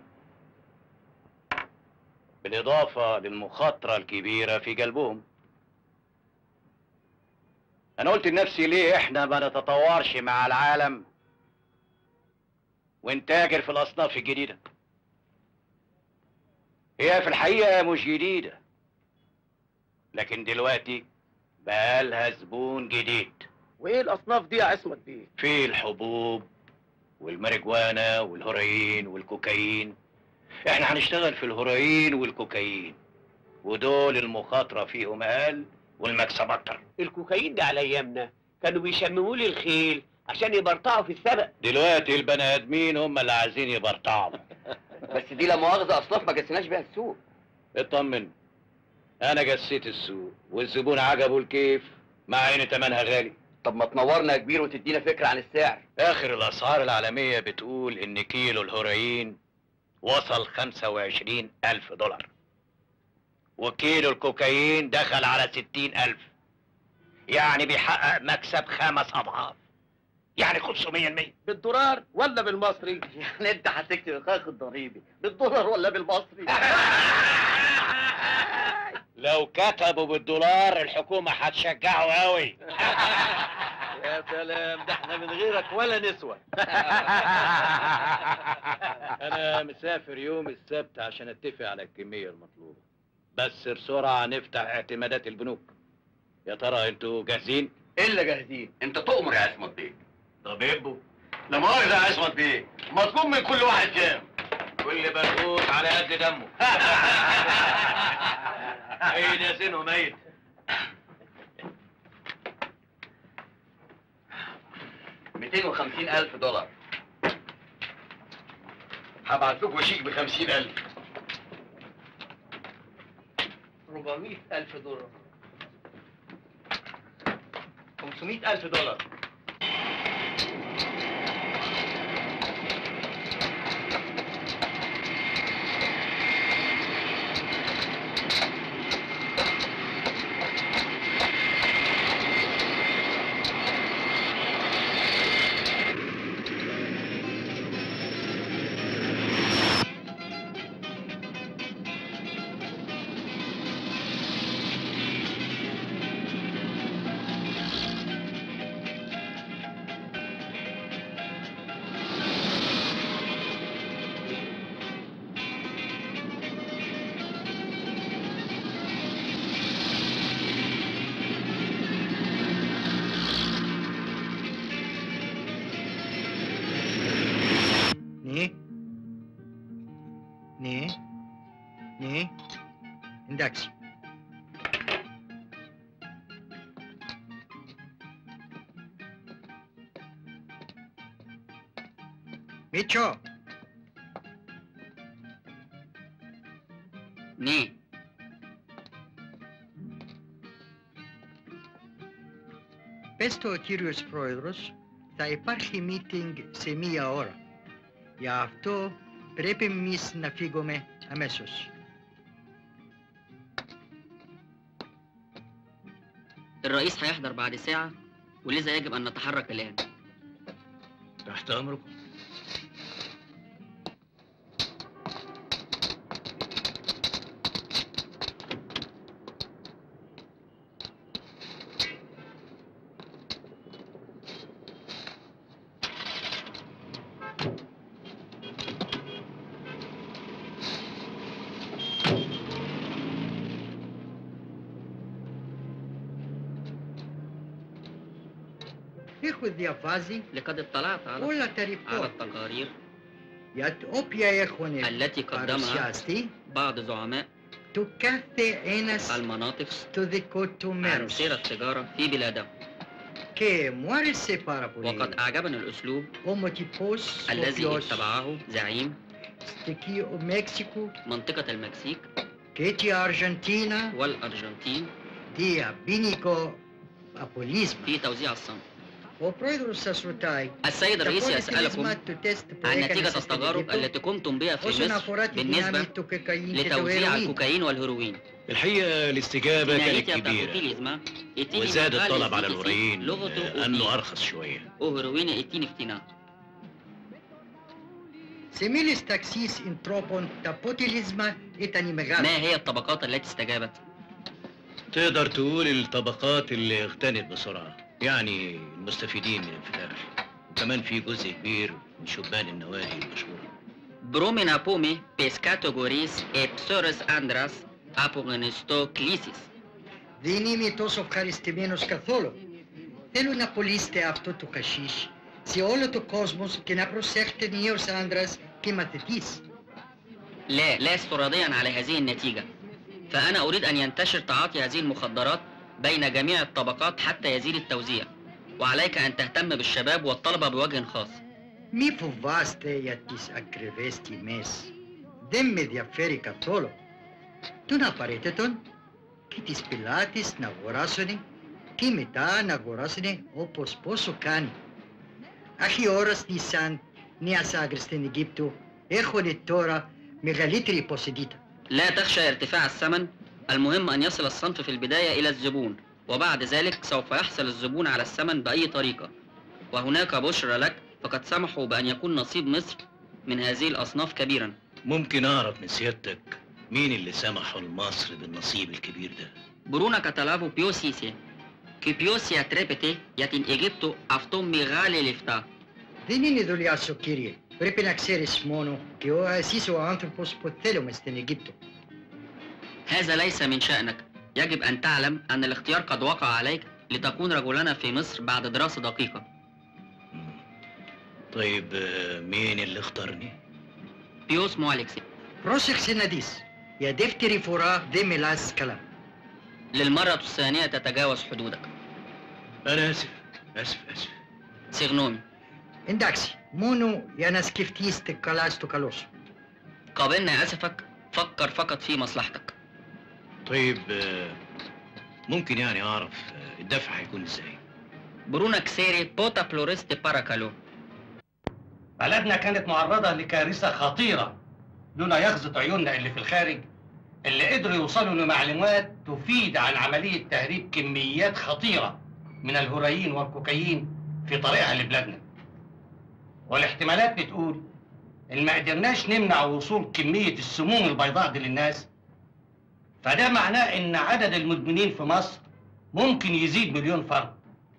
بالإضافة للمخاطرة الكبيرة في قلبهم. أنا قلت لنفسي ليه إحنا ما نتطورش مع العالم ونتاجر في الأصناف الجديدة؟ هي في الحقيقة مش جديدة، لكن دلوقتي بقى لها زبون جديد. وايه الاصناف دي يا عصمت بيه؟ في الحبوب والماريجوانا والهيروين والكوكايين. احنا هنشتغل في الهيروين والكوكايين، ودول المخاطرة فيهم أقل والمكسب أكتر. الكوكايين ده على ايامنا كانوا بيشمموا لي الخيل عشان يبرطعوا في السبق. دلوقتي البني آدمين هم اللي عايزين يبرطعوا. بس دي لا مؤاخذه اصناف ما جسناش بيها السوق. اطمن، انا جسيت السوق والزبون عجبه الكيف مع ان تمنها غالي. طب ما تنورنا يا كبير وتدينا فكره عن السعر. اخر الاسعار العالميه بتقول ان كيلو الهيروين وصل خمسة وعشرين الف دولار، وكيلو الكوكايين دخل على ستين الف، يعني بيحقق مكسب خمس اضعاف، يعني خمسمية بالمية. بالدولار ولا بالمصري؟ يعني انت هتكتب الخاخ الضريبي بالدولار ولا بالمصري؟ لو كتبوا بالدولار الحكومة هتشجعه قوي. يا سلام، ده احنا من غيرك ولا نسوى. أنا مسافر يوم السبت عشان أتفق على الكمية المطلوبة، بس بسرعة نفتح اعتمادات البنوك. يا ترى أنتوا جاهزين؟ إلا جاهزين، أنت تؤمر يا عصمت بيه. طب يبقوا لا مؤاخذة يا عصمت بيه، مطلوب من كل واحد كام؟ كل برغوث على قد دمه. ميت يا زينو ميت. مئتين وخمسين ألف دولار. هبعت لكم شيك بخمسين ألف. أربعمئة ألف دولار. خمسمئة ألف دولار. Ne? Ne? Index. Micho. Ne? Πες ο κύριος Πρόεδρος, θα υπάρχει meeting σε μία ώρα. Γι' αυτό πρέπει εμείς να φύγουμε αμέσως. الرئيس هيحضر بعد ساعة ولذا يجب أن نتحرك الآن. تحت أمركم. Έχω διαβάσει لقد اطلعت على όλα τα على ريبورت التقارير για τα οποία έχουν التي قدمها παρουσιαστεί بعض زعماء του κάθε ένας المناطق στο δικό του عن μέρος. سير التجارة في بلادهم. Και μου άρεσε πάρα πολύ وقد أعجبني الأسلوب ο μοτυπός ο الذي οποίος اتبعه زعيم στοιχεί ο Μέξικο منطقة المكسيك και τη Αργεντίνα والأرجنتين دي بينيكو أبوليزم في توزيع الصنف. وبرويدروس ساسروتاي السيد الرئيس يسألكم عن نتيجة التجارب التي قمتم بها في مصر بالنسبة لتوزيع الكوكايين والهيروين. الحقيقة الاستجابة كانت كبيرة وزاد الطلب على الهيروين لأنه أرخص شوية. وهيروين إتين افتنا. سيميليس تاكسيس انتروبون تابوتيليزما إتاني مغالا. ما هي الطبقات التي استجابت؟ تقدر تقول الطبقات اللي اغتنت بسرعة، يعني المستفيدين من الانفتاح، وكمان في جزء كبير من شبان النوادي المشهورة. برومينا بومي بيسكاتوغوريس إبسورس أندراس أبوغنستو كليسيس. دينيمي توسوف خارستيمينوس كاثولو. Θέλω να πουλήσετε αυτό το χασίς σε όλο το κόσμο και να προσέχετε νέους άντρας και μαθητής. لا لست راضيا على هذه النتيجة، فأنا أريد أن ينتشر تعاطي هذه المخدرات بين جميع الطبقات حتى يزيد التوزيع، وعليك أن تهتم بالشباب والطلبة بوجه خاص. Μη φοβάστε για τις ακριβές τιμές. Δεν με ενδιαφέρει καθόλου. Τον απαραίτητο και τις πελάτες να αγοράσουν και μετά να αγοράσουν όπως πόσο κάνει. Αχι ώρας σαν νέας άγκρες στην Αιγύπτο έχουν τώρα μεγαλύτερη ποσότητα. لا تخشى ارتفاع الثمن، المهم أن يصل الصنف في البداية إلى الزبون، وبعد ذلك سوف يحصل الزبون على الثمن بأي طريقة. وهناك بشرى لك، فقد سمحوا بأن يكون نصيب مصر من هذه الأصناف كبيرا. ممكن أعرف من سيادتك مين اللي سمحوا لمصر بالنصيب الكبير ده؟ برونا كاتالافو بيوسيسي كي بيوسيا تريبتي ياتين إيجيبتو أفتون ميغالي لفتا. Δεν είναι δουλειά σου, κύριε. Πρέπει να ξέρεις μόνο και ο εσύ ο άνθρωπος που θέλουμε στην Αιγύπτο. هذا ليس من شأنك، يجب أن تعلم أن الاختيار قد وقع عليك لتكون رجلنا في مصر بعد دراسة دقيقة. طيب مين اللي اختارني؟ بيوس مو-أليكسي. πρόσεξε να δεις. Για δεύτερη φορά δεν μιλάς καλά. للمرة الثانية تتجاوز حدودك. أنا آسف، آسف، آسف. سيغنومي. Εντάξει, μόνο για να σκεφτείς καλά στο καλό σου. قابلنا أسفك، فكر فقط في مصلحتك. طيب ممكن يعني أعرف الدفع هيكون إزاي؟ برونا كسيري بوتا بلوريستي باراكالو. بلدنا كانت معرضة لكارثة خطيرة لولا يغزة عيوننا اللي في الخارج اللي قدروا يوصلوا لمعلومات تفيد عن عملية تهريب كميات خطيرة من الهيروين والكوكايين في طريقها لبلادنا. والاحتمالات بتقول إن ما قدرناش نمنع وصول كمية السموم البيضاء دي للناس، فده معناه إن عدد المدمنين في مصر ممكن يزيد مليون فرد.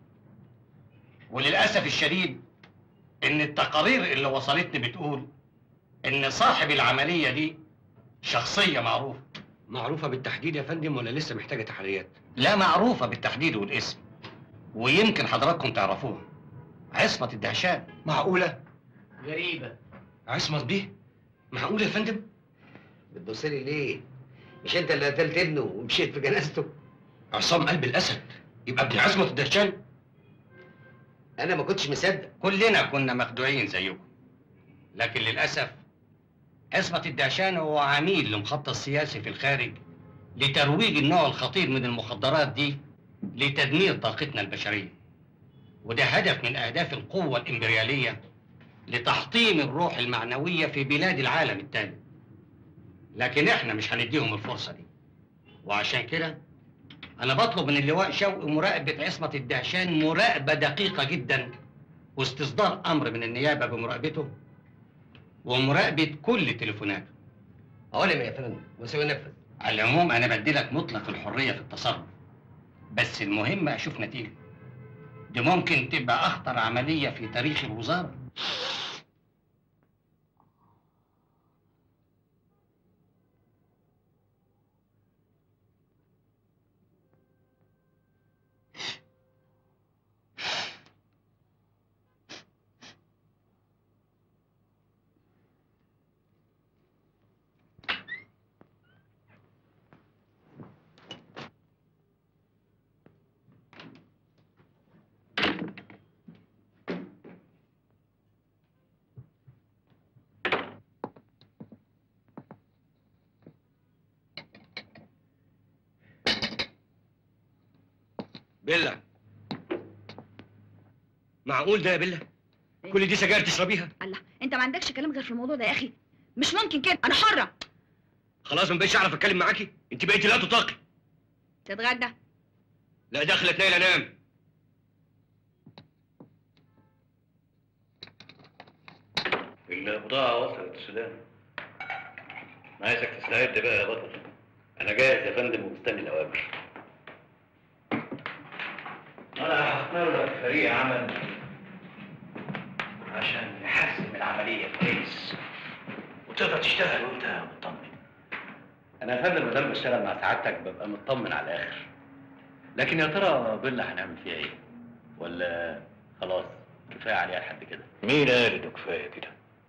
وللأسف الشديد إن التقارير اللي وصلتني بتقول إن صاحب العملية دي شخصية معروفة. معروفة بالتحديد يا فندم ولا لسه محتاجة تحريات؟ لا، معروفة بالتحديد والاسم، ويمكن حضراتكم تعرفوها. عصمت الدهشان. معقولة؟ غريبة. عصمت بيه؟ معقولة يا فندم؟ بتبص لي ليه؟ مش انت اللي قتلت ابنه ومشيت في جنازته؟ عصام قلب الاسد يبقى ابن عصمت الدهشان؟ انا ما كنتش مصدق. كلنا كنا مخدوعين زيكم، لكن للاسف عصمت الدهشان هو عميل لمخطط سياسي في الخارج لترويج النوع الخطير من المخدرات دي لتدمير طاقتنا البشريه. وده هدف من اهداف القوه الامبرياليه لتحطيم الروح المعنويه في بلاد العالم الثالث. لكن احنا مش هنديهم الفرصه دي، وعشان كده انا بطلب من اللواء شوقي مراقبه عصمت الدهشان مراقبه دقيقه جدا، واستصدار امر من النيابه بمراقبته ومراقبه كل تليفوناته. اولا يا فندم وسوي نفذ. على العموم انا بديلك مطلق الحريه في التصرف، بس المهم اشوف نتيجه. دي ممكن تبقى اخطر عمليه في تاريخ الوزاره. بيلا معقول ده يا بيلا؟ كل دي سجاير تشربيها؟ الله، انت ما عندكش كلام غير في الموضوع ده يا اخي. مش ممكن كده، انا حره. خلاص ما بقيتش اعرف اتكلم معاكي، انت بقيتي لا تطاقي. تتغدى؟ لا دخلت ليلى انام. البضاعة وصلت السودان. أنا عايزك تستعد بقى يا بطل. أنا جاهز يا فندم ومستني الأوامر. أنا هختار لك فريق عمل عشان نحسن العملية كويس وتقدر تشتغل وأنت مطمن. أنا يا فندم ما دام بشتغل مع سعادتك ببقى مطمن على الآخر. لكن يا ترى بيلا هنعمل فيها إيه؟ ولا خلاص كفاية عليها لحد كده؟ مين قال إنه كفاية كده؟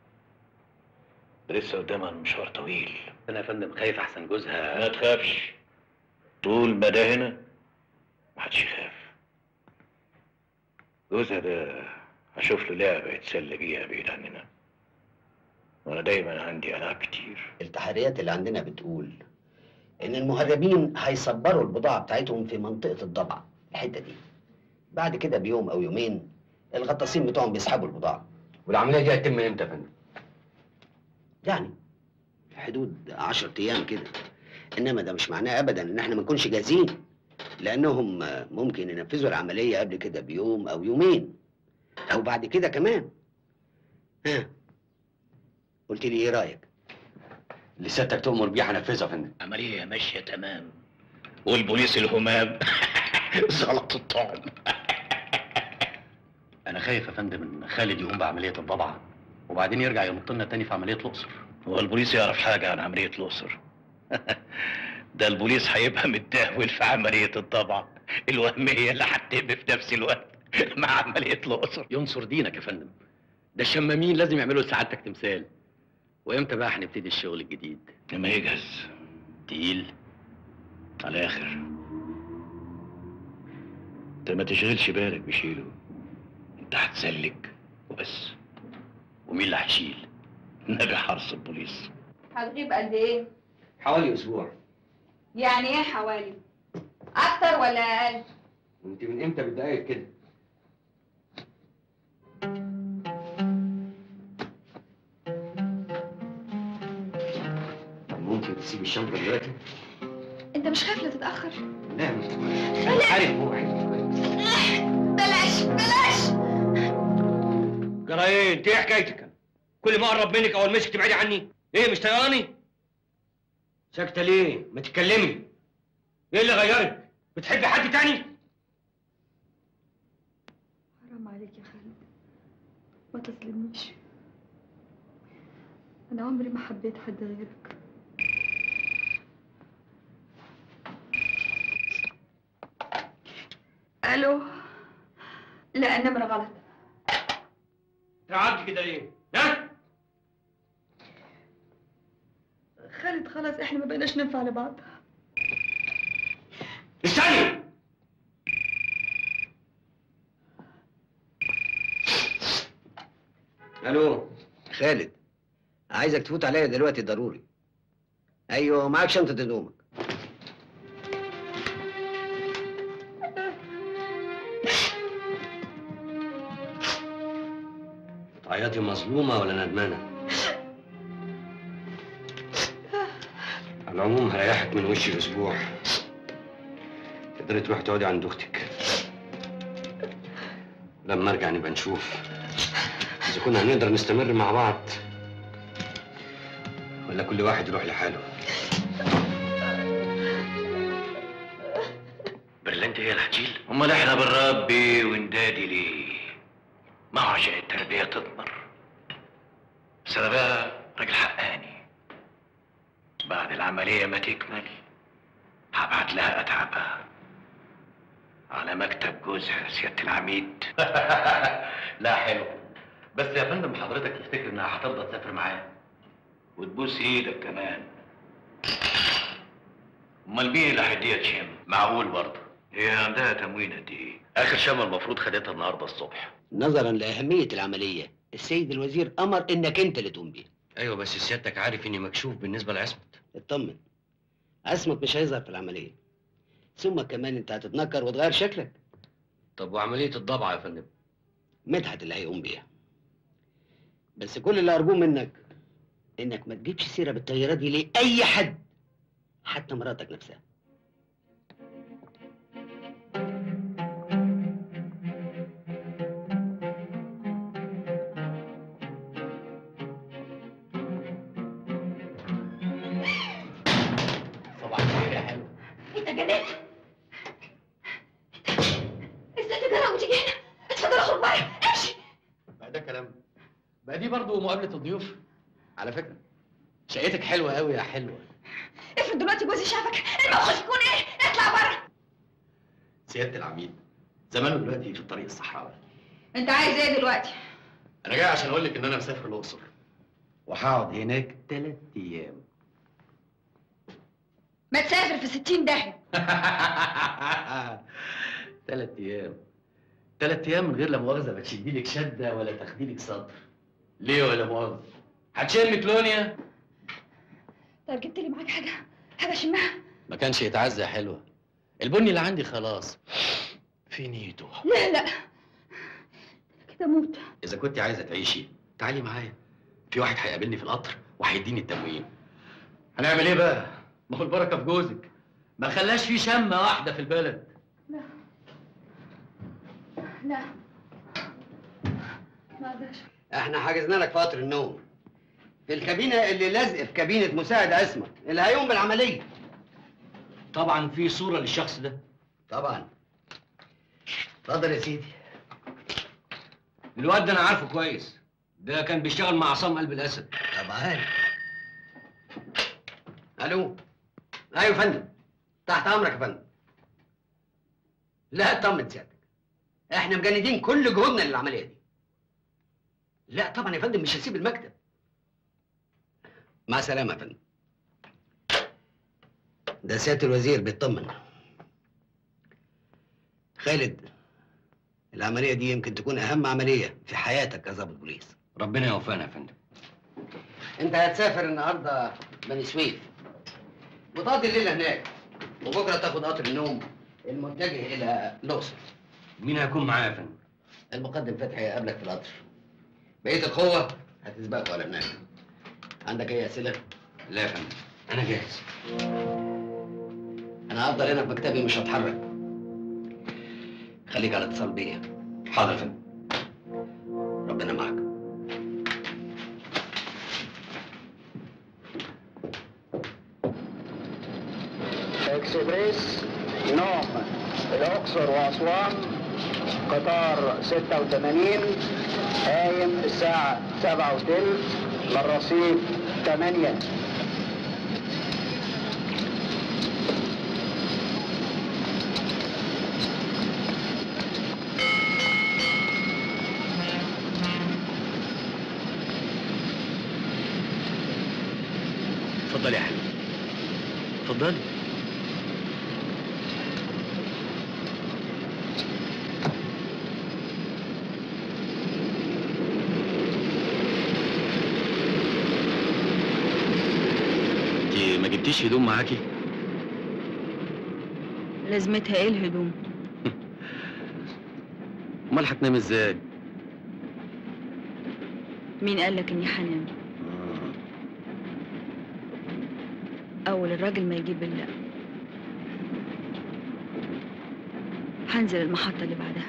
ده لسه قدامها المشوار طويل. انا يا فندم خايف احسن جوزها. ما تخافش، طول ما ده هنا محدش يخاف. جوزها ده هشوف له لعبه يتسلى بيها بعيد عننا، وانا دايما عندي العاب كتير. التحريات اللي عندنا بتقول ان المهربين هيصبروا البضاعه بتاعتهم في منطقه الضبعه، الحته دي. بعد كده بيوم او يومين الغطاسين بتوعهم بيسحبوا البضاعه. والعمليه دي هتتم امتى يا فندم؟ يعني في حدود عشرة ايام كده. انما ده مش معناه ابدا ان احنا ما نكونش جاهزين، لانهم ممكن ينفذوا العمليه قبل كده بيوم او يومين او بعد كده كمان. ها قلت لي ايه رايك؟ اللي سيادتك تؤمر بيه هنفذها يا فندم. عمليه ماشيه تمام، والبوليس الهمام زلط الطعم. انا خايف يا فندم ان خالد يقوم بعمليه الضبعه وبعدين يرجع ينط لنا تاني في عمليه الاقصر. هو البوليس يعرف حاجه عن عمليه الاقصر؟ ده البوليس هيبقى متداول في عمليه الضبعه الوهميه اللي هتتم في نفس الوقت مع عمليه الاقصر. ينصر دينك يا فندم، ده الشمامين لازم يعملوا لسعادتك تمثال. وامتى بقى هنبتدي الشغل الجديد؟ لما يجهز. تقيل على الاخر. انت ما تشغلش بالك بشيله، انت هتسلك وبس. ومين اللي هيشيل؟ نبي حرس البوليس. هتغيب قد ايه؟ حوالي اسبوع. يعني ايه حوالي؟ اكتر ولا اقل؟ انت من امتى بتضايق كده؟ ممكن تسيب الشنطه دلوقتي؟ انت مش خايف لا تتاخر؟ لا مش انا عارف هو عايز كويس. بلاش بلاش. جرى ايه؟ انت ايه حكايتك؟ كل ما اقرب منك او المسك تبعدي عني؟ ايه مش طيراني؟ ساكته ليه؟ ما تتكلمي. ايه اللي غيرك؟ بتحبي حد تاني؟ حرام عليك يا خالد، ما تظلمنيش. انا عمري ما حبيت حد غيرك. الو. لا النمرة غلط. تعبتي كده ليه؟ ها؟ خالد خلاص احنا ما بقيناش ننفع لبعض. استني. الو خالد، عايزك تفوت عليا دلوقتي ضروري. ايوه معاك شنطه هدومك. تعيطي مظلومه ولا ندمانه؟ على العموم هريحك من وشي الاسبوع. تقدري تروحي تقعدي عند اختك. لما ارجع نبقى نشوف اذا كنا هنقدر نستمر مع بعض ولا كل واحد يروح لحاله. برلنت هي اللي هتشيل؟ امال احنا بنربي وندادي ليه؟ ما هو عشان التربيه تضمر. بس انا بقى راجل حقاني. بعد العمليه ما تكمل هبعت لها اتعبها على مكتب جوزها سياده العميد. لا حلو، بس يا فندم حضرتك تفتكر انها هترضى تسافر معايا وتبوس ايدك كمان؟ امال مين اللي هيديها تشم؟ معقول برضه؟ هي عندها تموين قد ايه؟ اخر شمه المفروض خدتها النهارده الصبح. نظرا لاهميه العمليه السيد الوزير امر انك انت اللي تقوم بيها. ايوه بس سيادتك عارف اني مكشوف بالنسبه لعصمت. اطمن، عصمت مش هيظهر في العمليه. ثم كمان انت هتتنكر وتغير شكلك. طب وعمليه الضبعه يا فندم؟ مدحت اللي هيقوم بيها. بس كل اللي ارجوه منك انك ما تجيبش سيره بالطياره دي لاي حد، حتى مراتك نفسها. صباح الخير يا حلو. انت جننت. ازاي تجرأ وتيجي هنا؟ اتفضل اخرج بره، امشي. بقى ده كلام؟ بقى دي برضه مقابله الضيوف؟ على فكره شقتك حلوه قوي يا حلوه. افرض دلوقتي جوزي شافك، الموقف يكون ايه؟ اطلع بره. سياده العميد زمانه دلوقتي في الطريق الصحراوي. انت عايز ايه دلوقتي؟ انا جاي عشان اقول لك ان انا مسافر الاقصر وهقعد هناك ثلاث ايام. ما تسافر في ستين داهيه. ثلاث ايام ثلاث ايام من غير لا مؤاخذه ما تشدي لك شده ولا تاخدي لك سطر. ليه ولا مؤاخذه؟ هتشم كلونيا؟ طيب جبت لي معاك حاجه حاجه اشمها؟ ما كانش يتعزى يا حلوه. البني اللي عندي خلاص في نيته. لا لا كده موت. اذا كنت عايزه تعيشي تعالي معايا، في واحد هيقابلني في القطر وهيديني التموين. هنعمل ايه بقى؟ ما هو البركه في جوزك، ما خلاش في شمه واحده في البلد. لا لا ما اقدرش. احنا حجزنا لك في قطر النوم في الكابينه اللي لازقه في كابينه مساعد عصمت اللي هيقوم بالعمليه. طبعا في صوره للشخص ده. طبعا. اتفضل يا سيدي. الواد ده انا عارفه كويس، ده كان بيشتغل مع عصام قلب الاسد. طبعا. الو. ايوه يا فندم، تحت امرك يا فندم. لا اطمن سيادتك، احنا مجندين كل جهودنا للعمليه دي. لا طبعا يا فندم مش هسيب المكتب. مع السلامه يا فندم. ده سياده الوزير بيطمن. خالد، العمليه دي يمكن تكون اهم عمليه في حياتك كظابط بوليس. ربنا يوفقنا يا فندم. انت هتسافر النهارده بني سويف وتقضي الليله هناك، وبكره تاخد قطر النوم المتجه الى الاقصر. مين هيكون معايا يا فندم؟ المقدم فتحي هيقابلك في القطر. بقيه القوه هتسبقكوا على هناك. عندك اي اسئله؟ لا يا فندم انا جاهز. انا هفضل هنا في مكتبي مش هتحرك. خليك على اتصال بيا. حاضر يا فندم. ربنا معاك. اكسبريس نوم الاقصر واسوان قطار ستة وثمانين قايم الساعة سبعة وثلث للرصيف ثمانية. اتفضلي يا حبيبي اتفضلي. انتي ما جبتيش هدوم معاكي؟ لازمتها ايه الهدوم؟ امال هتنام ازاي؟ مين قالك اني هنام؟ اول الراجل ما يجيب اللا هنزل المحطة اللي بعدها.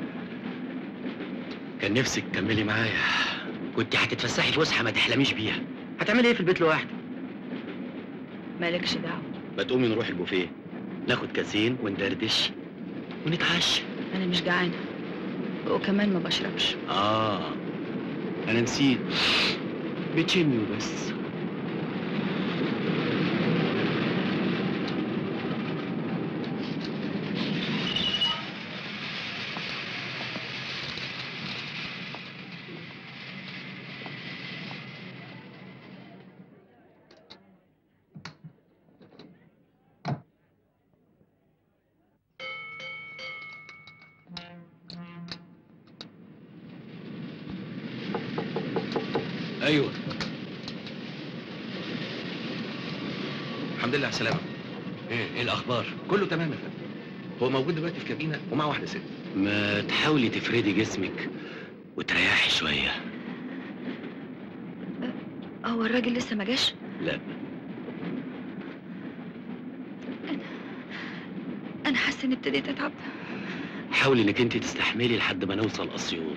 كان نفسك تكملي معايا، كنت هتتفسحي فسحه ما تحلميش بيها. هتعملي ايه في البيت لوحدك؟ مالكش دعوة. ما تقومي نروح البوفيه ناخد كاسين وندردش ونتعشى. انا مش جعانة وكمان ما بشربش. اه انا نسيت، بتشمي وبس. ايوه الحمد لله على السلامه. ايه ايه الاخبار؟ كله تمام يا فندم. هو موجود دلوقتي في كابينه ومعه واحده ست. ما تحاولي تفردي جسمك وتريحي شويه. هو الراجل لسه ما جاش؟ لا. انا حاسه اني ابتديت اتعب. حاولي انك انت تستحملي لحد ما نوصل اسيوط.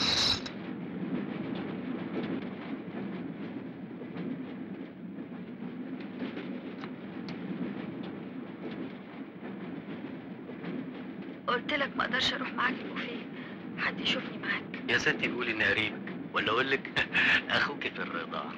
قلت لك ما اقدرش اروح معاك البوفيه، حد يشوفني معاك. يا ستي بيقولي اني قريبك، ولا اقول لك اخوك في الرضاعه.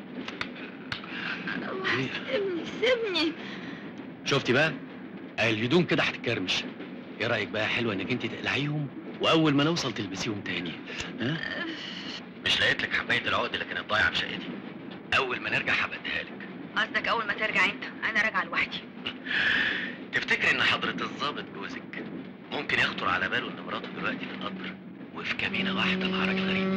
سيبني سيبني. شفتي بقى؟ الهدوم كده هتتكرمش. ايه رايك بقى يا حلوه انك انت تقلعيهم واول ما نوصل تلبسيهم تاني؟ ها؟ مش لقيت لك حبايه العقد اللي كانت ضايعه في شقتي؟ اول ما نرجع هبقى اديها لك. قصدك اول ما ترجع انت؟ انا راجعه لوحدي. تفتكري ان حضره الضابط جوزك ممكن يخطر على باله ان مراته دلوقتي في القطر وفي كمينه واحده مع راجل غريب؟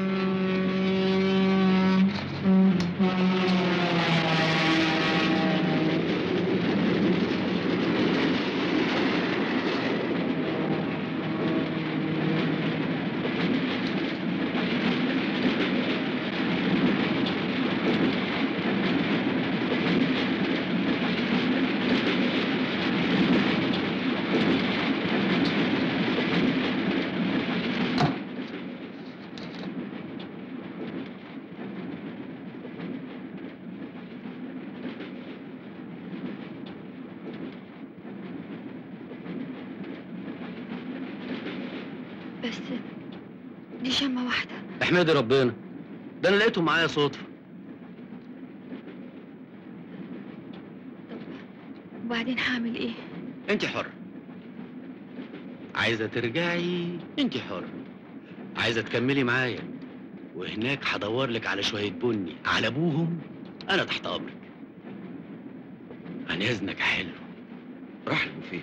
بس دي شمة واحدة. احمدي ربنا، ده انا لقيته معايا صدفة. وبعدين هعمل ايه؟ انت حرة. عايزة ترجعي انت حرة. عايزة تكملي معايا وهناك هدور لك على شوية بني على ابوهم، انا تحت امرك. عن اذنك يا حلو. راح البوفيه.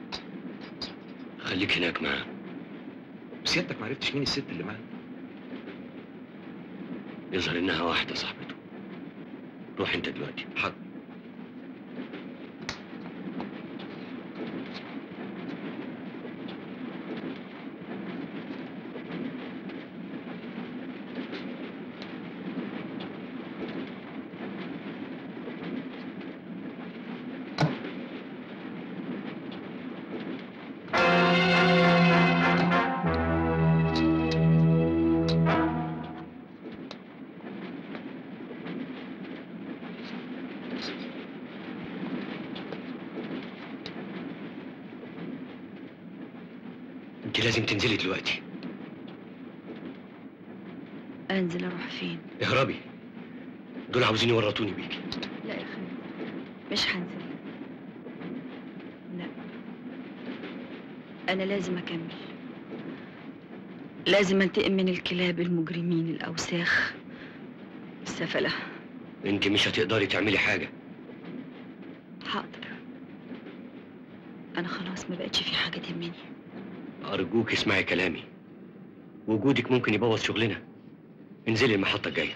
خليك هناك معاه. سيادتك ما عرفتش مين الست اللي معاه؟ يظهر انها واحدة صاحبته. روح انت دلوقتي. حاضر. انت لازم تنزلي دلوقتي. انزل اروح فين؟ اهربي. دول عاوزين يورطوني بيكي. لا يا خالد، مش هنزل. لا، انا لازم اكمل. لازم انتقم من الكلاب المجرمين الاوساخ السفلة. انت مش هتقدري تعملي حاجة. حاضر. انا خلاص ما بقتش في حاجة تهمني. أرجوك اسمعي كلامي. وجودك ممكن يبوظ شغلنا. انزلي المحطة الجاية.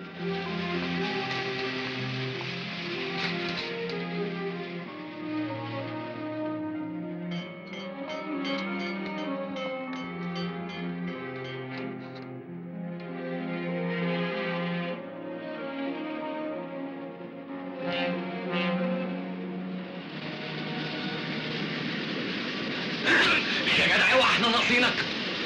يا جدع اوعى، احنا ناقصينك.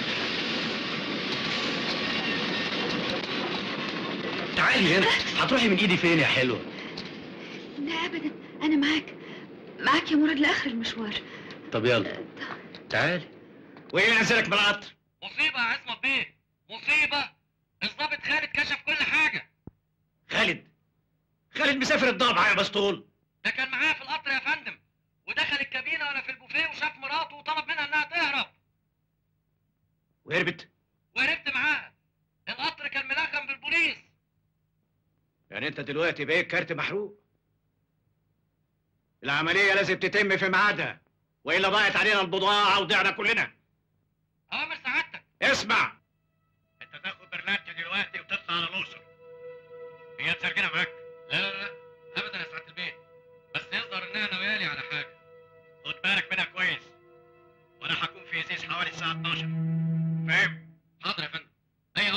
تعالي هنا. هتروحي من ايدي فين يا حلوه؟ لا ابدا، انا معاك معاك يا مراد لاخر المشوار. طب يلا تعالي. وايه اللي نزلك بالقطر؟ مصيبة يا عصمت بيه، مصيبة. الضابط خالد كشف كل حاجة. خالد؟ خالد مسافر الضبع يا بسطول. ده كان معاه في القطر يا فندم، ودخل الكابينة وانا في البوفيه وشاف مراته وطلب منها انها تهرب. وهربت؟ وهربت معاها. القطر كان ملغم بالبوليس. يعني انت دلوقتي بقيت كارت محروق. العملية لازم تتم في ميعادها، والا ضاعت علينا البضاعة وضعنا كلنا. اوامر سعادتك. اسمع، انت تاخد برلانتي دلوقتي وتطلع على الاقصر. هي تسجلها معاك؟ لا لا لا ابدا يا سعادة البيت، بس يظهر انها ناويالي على حاجة. خد بالك منها كويس، وانا هكون في ازيز حوالي الساعة اتناشر. فاهم؟ حاضر يا فندم. اي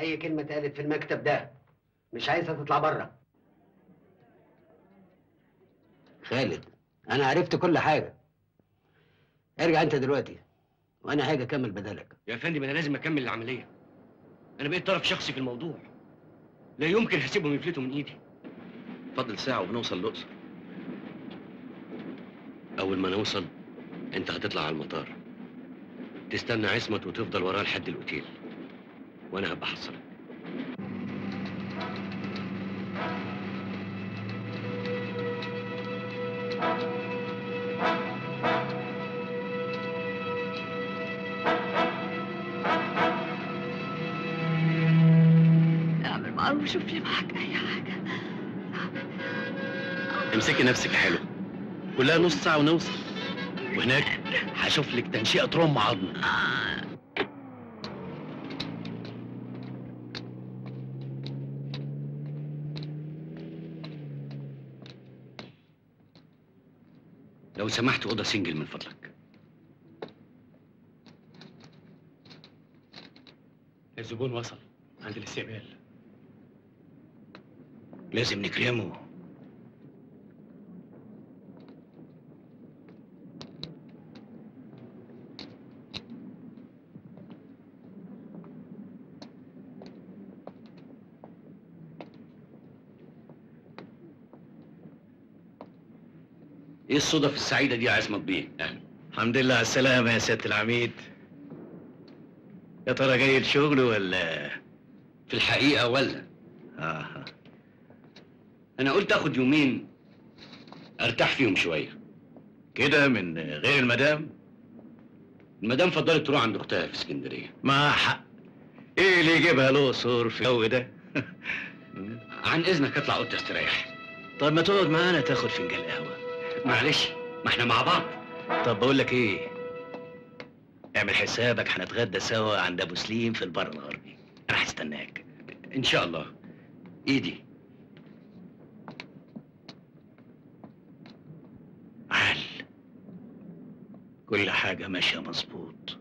اي كلمه اتقالت في المكتب ده مش عايزها تطلع بره. خالد انا عرفت كل حاجه. ارجع انت دلوقتي وانا هاجي اكمل بدالك. يا فندم انا لازم اكمل العمليه. انا بقيت طرف شخصي في الموضوع. لا يمكن هسيبهم يفلتوا من ايدي. فاضل ساعه وبنوصل الاقصر. اول ما نوصل انت هتطلع على المطار، تستنى عصمت وتفضل وراه لحد الاوتيل، وانا هبقى احصلك. اعمل معروف شوف لي معاك اي حاجه. امسكي نفسك يا حلوه، كلها نص ساعه ونوصل، وهناك هشوف لك تنشئه رم عظم. لو سمحت اوضه سنجل من فضلك. الزبون وصل عند الاستقبال. لازم نكرمه. ايه الصدف السعيده دي يا عصمت بيه؟ اهلا. الحمد لله على السلامه يا سياده العميد. يا ترى جاي الشغل ولا في الحقيقه ولا؟ اه انا قلت اخد يومين ارتاح فيهم شويه. كده من غير المدام؟ المدام فضلت تروح عند اختها في اسكندريه. مع حق. ايه اللي يجيبها الاقصر في الجو ده؟ عن اذنك اطلع اوضتي استريح. طب ما تقعد معانا تاخد فنجان قهوه. معلش ما احنا مع بعض. طب بقول لك ايه، اعمل حسابك هنتغدى سوا عند ابو سليم في البر الغربي. انا هستناك ان شاء الله. ايدي. عال كل حاجه ماشيه مظبوط.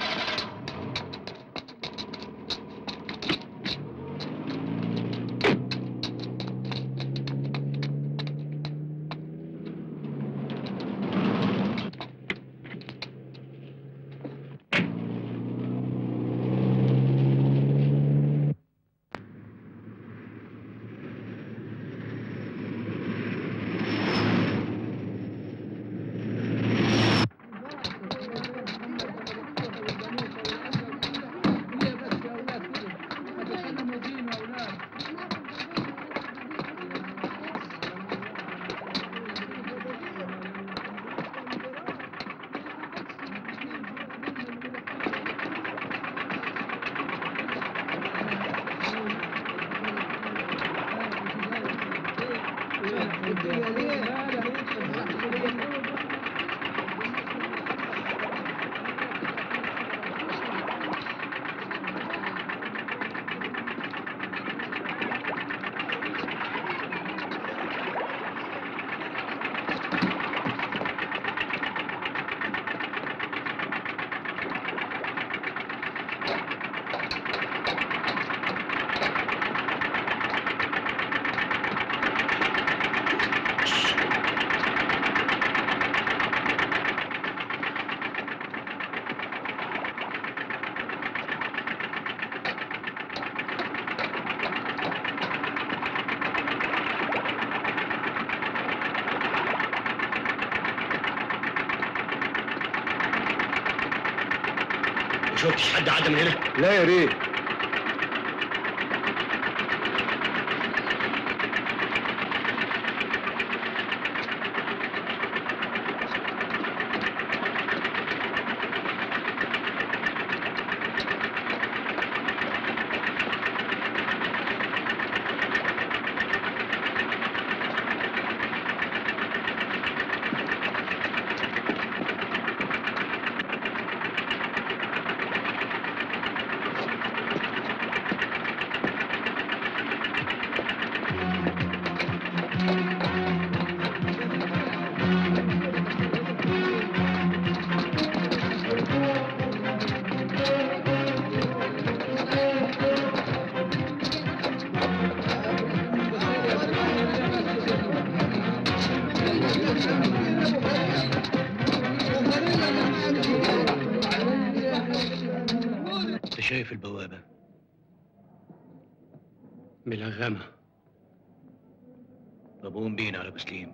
شفتش حد عدى من هنا؟ لا يا ريت. البوابة؟ ملغمة. طب قوم بينا على بسليم.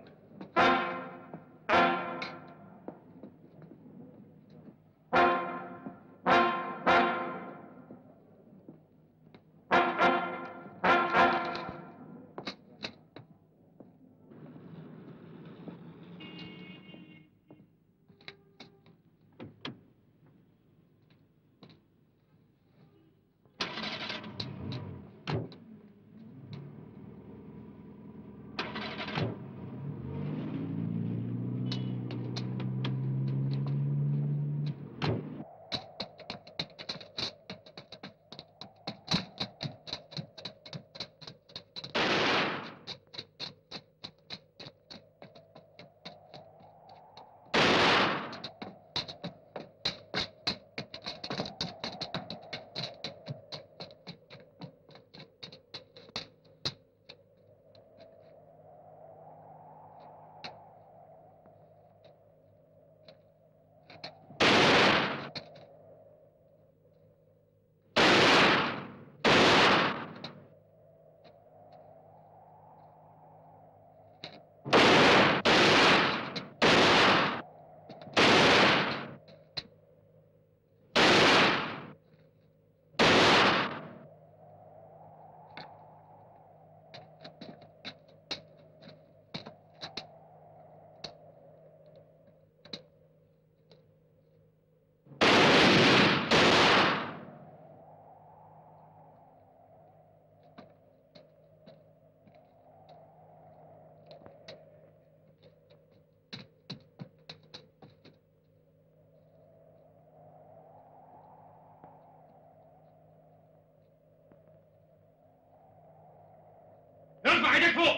ارفع ايديك فوق.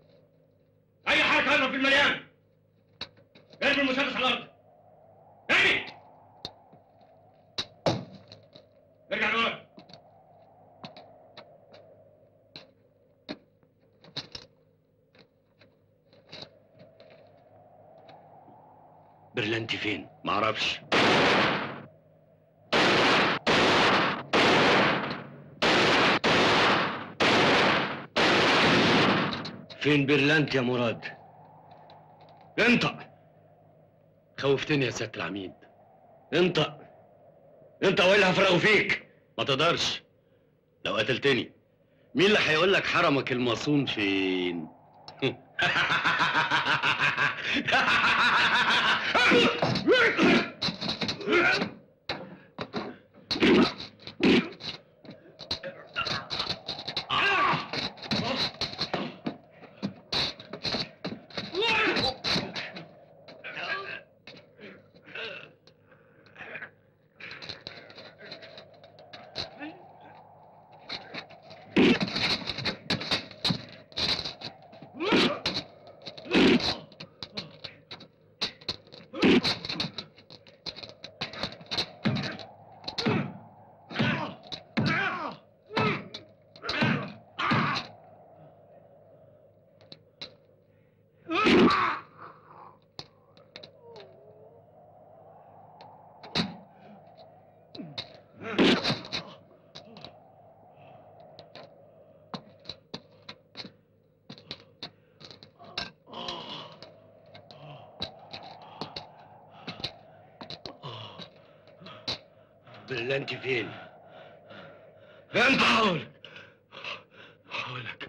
اي حركه اضرب في المليان. ارمي المسدس على الارض. ارمي. ارجع لورا. برلانتي فين؟ معرفش. فين برلانتي يا مراد؟ انطق. خوفتني يا سيادة العميد. انطق. انت والا هفرغوا فيك. ما تقدرش. لو قتلتني مين اللي هيقول لك حرمك المصون فين؟ برلانتي فين؟ انت حاول حاولك.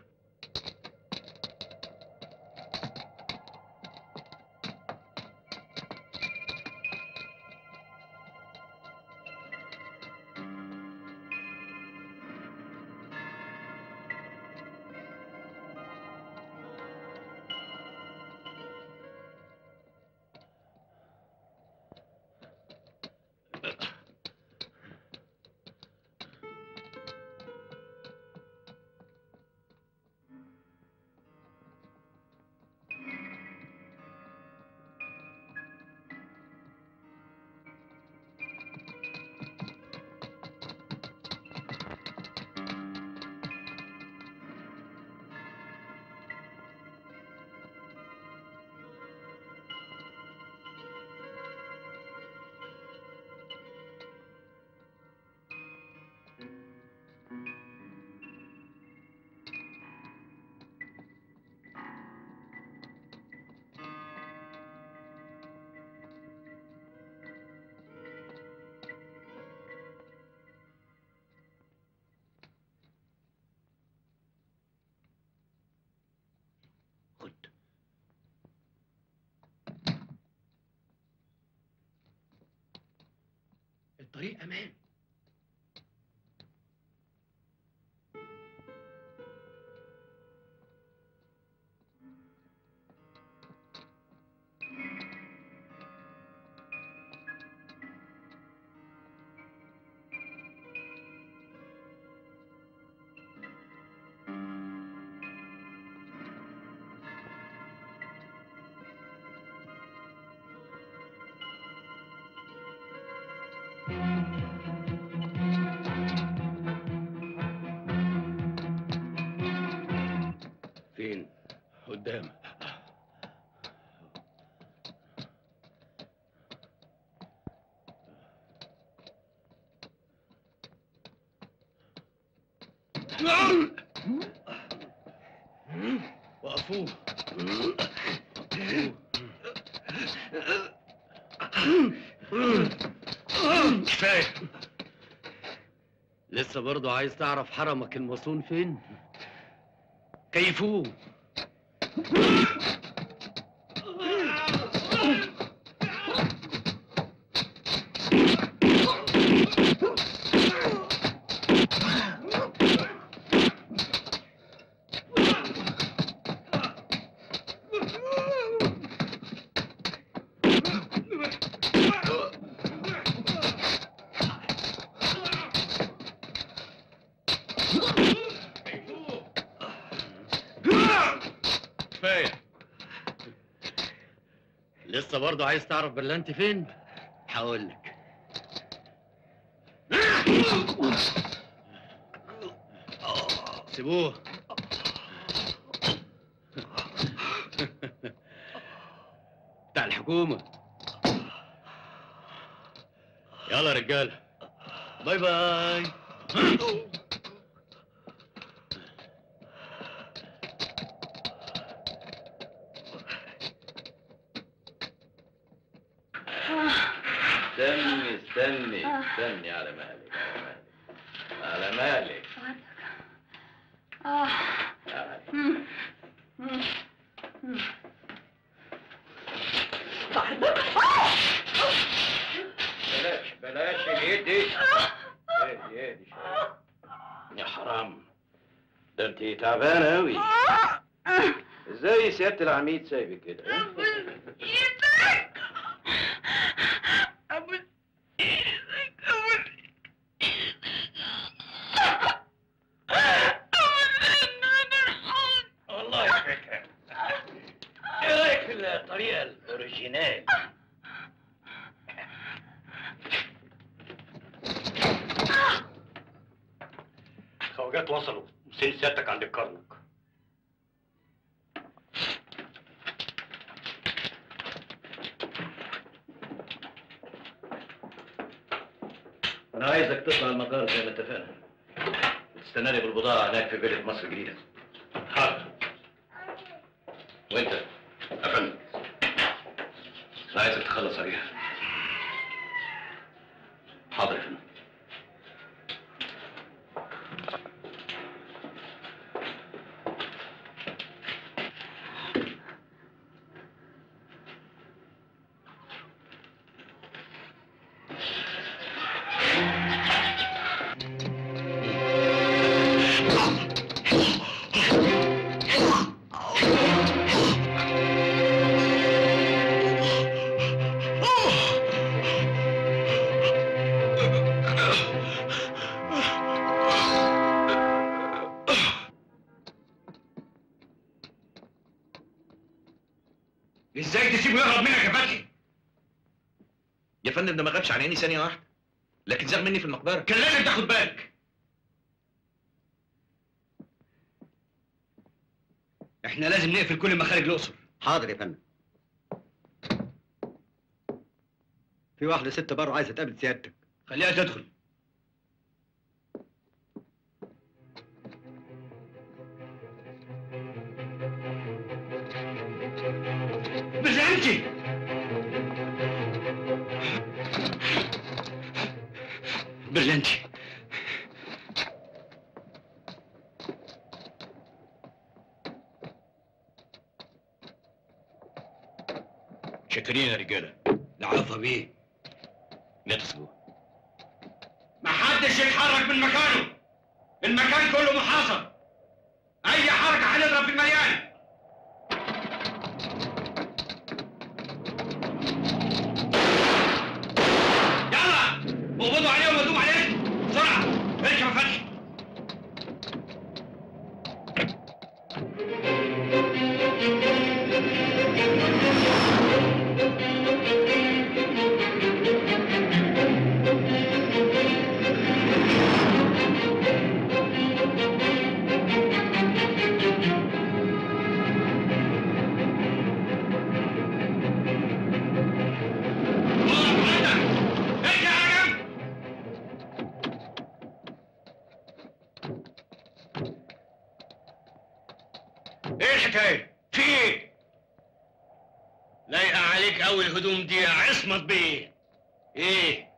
الطريق امان. فين؟ قدام. وقفوه. كفايه. لسه برضه عايز تعرف حرمك المصون فين؟ كيفوه. كفايه. لسه برضه عايز تعرف برلانتي فين؟ هقول لك. سيبوه. بتاع الحكومة. يلا يا رجالة. باي باي. استني استني استني على مهلك على مهلك على مهلك. اه بلاش بلاش اليد دي. اهدي اهدي شوية. يا حرام، ده انت تعبانة أوي. ازاي سيادة العميد سايبك كده؟ ابوس ايدك ابوس والله فكرة. ايه رايك في الطريقة الأوريجينال؟ خواجات وصلوا، مسين سيادتك عند الكرنك. أنا عايزك تطلع المطار زي ما اتفقنا. تستناني بالبضاعة هناك في فيلة مصر الجديدة. حاضر. وأنت؟ أفندم. أنا عايزك تخلص عليها. حاضر يا فندم. ازاي تسيبه يهرب منك يا فتحي؟ يا فندم ده ما غابش عن عيني ثانيه واحده، لكن زاغ مني في المقبره. كان لازم تاخد بالك. احنا لازم نقفل كل مخارج الاقصر. حاضر يا فندم. في واحده ست بره عايزه تقابل سيادتك. خليها تدخل. برلانتي! برلانتي! شاكرين يا رجاله. العفو بيه. لا تسيبوه. من مكانه. المكان كله محاصر. اي حركه هنضرب في المليان. يلا اقبضوا عليهم وادوم عليهم بسرعه. اركب يا فتحي. ايه الحكايه؟ في ايه؟ لايقه عليك قوي الهدوم دي يا عصمت بيه. ايه؟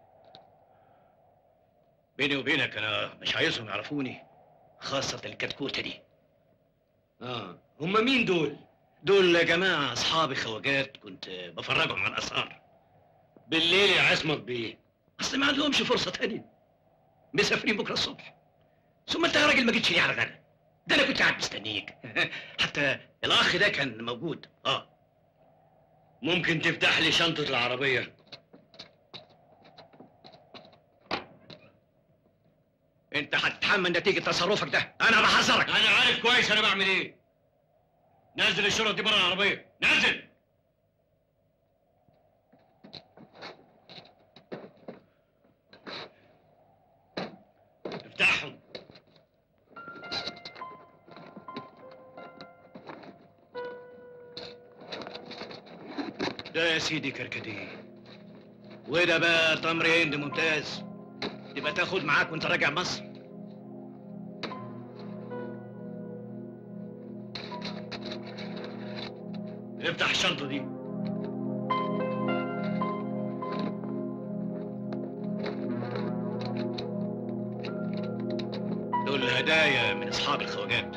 بيني وبينك انا مش عايزهم يعرفوني، خاصة الكتكوتة دي. اه، هم مين دول؟ دول جماعة اصحابي خواجات كنت بفرجهم على الاسرار. بالليل يا عصمت بيه. اصل ما عندهمش فرصة تانية. مسافرين بكرة الصبح. ثم انت يا راجل ما جيتش ليه على غدا؟ ده انا كنت قاعد مستنيك. حتى الاخ ده كان موجود. اه ممكن تفتح لي شنطة العربية؟ انت هتتحمل نتيجة تصرفك ده، انا بحذرك. انا عارف كويس انا بعمل ايه. نزل الشرط دي بره العربية، نزل. افتحهم. ده يا سيدي كركديه، وده بقى تمر هند ممتاز، تبقى تاخد معاك وانت راجع مصر. افتح الشنطة دي. دول هدايا من اصحاب الخواجات.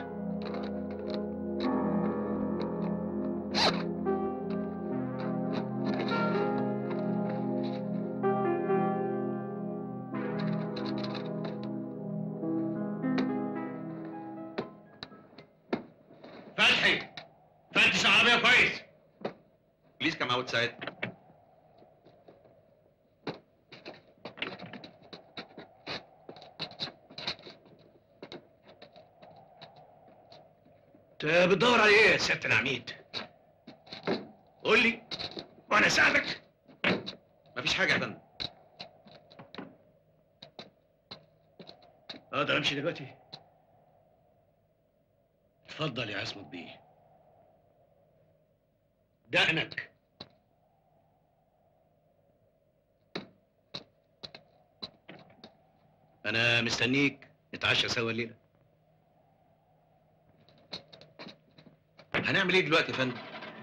فتحي، فتش العربية كويس. Please come outside. انت بتدور على ايه يا سيادة العميد؟ قول لي وانا اساعدك. مفيش حاجة يا فندم. اقدر امشي دلوقتي؟ اتفضل يا عصمت بيه. دقنك. انا مستنيك نتعشى سوا الليله. هنعمل ايه دلوقتي يا فندم؟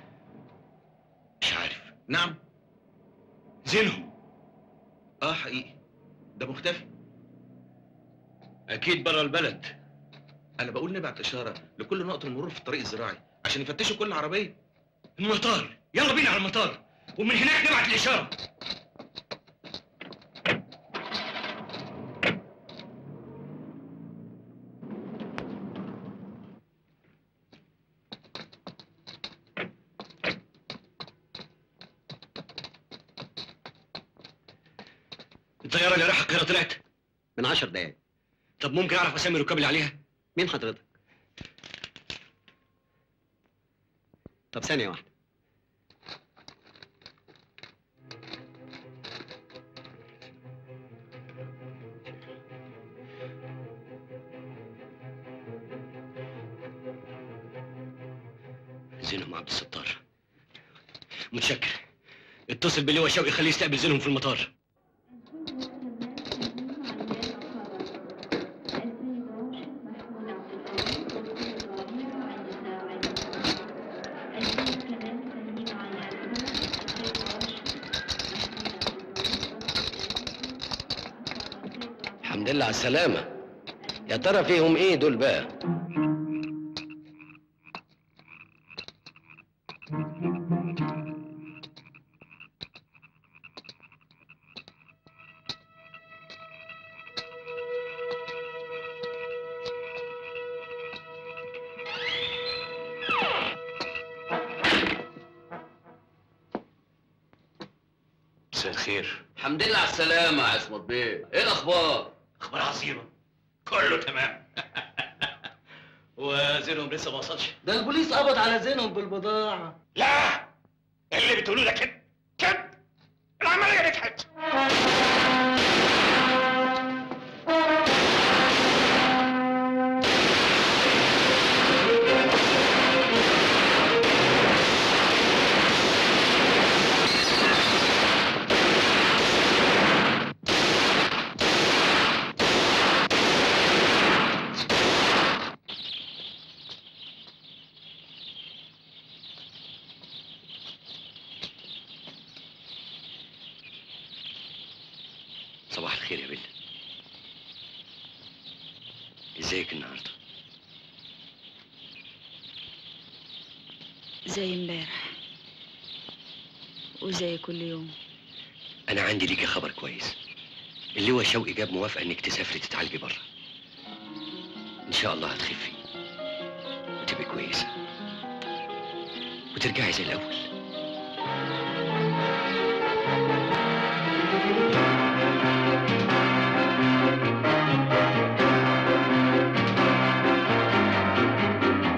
مش عارف. نعم. زينهم. اه حقيقي. ده مختفي. اكيد بره البلد. انا بقول نبعت اشاره لكل نقط المرور في الطريق الزراعي عشان يفتشوا كل عربيه. المطار، يلا بينا على المطار ومن هناك نبعت الاشاره. الطياره اللي رايحه القاهره طلعت من عشر دقايق. طب ممكن اعرف اسامي الركاب اللي عليها؟ مين حضرتك؟ طب ثانية واحدة. زينهم عبد الستار. متشكر. اتصل باللواء شوقي خليه يستقبل زينهم في المطار. الحمد لله على السلامة. يا ترى فيهم ايه دول بقى؟ الحمد لله على السلامة يا عصمت بيه، ايه الأخبار؟ اخبار عظيمه، كله تمام. وزينهم لسه ما وصلش؟ ده البوليس قبض على زينهم بالبضاعة. لا، اللي بتقولوه ده كده كده العمليه نجحت. صباح الخير يا بيلا. ازيك النهارده؟ زي امبارح وزي كل يوم. انا عندي ليكي خبر كويس. اللواء شوقي جاب موافقه انك تسافري تتعالجي بره. ان شاء الله هتخفي وتبقي كويسه وترجعي زي الاول.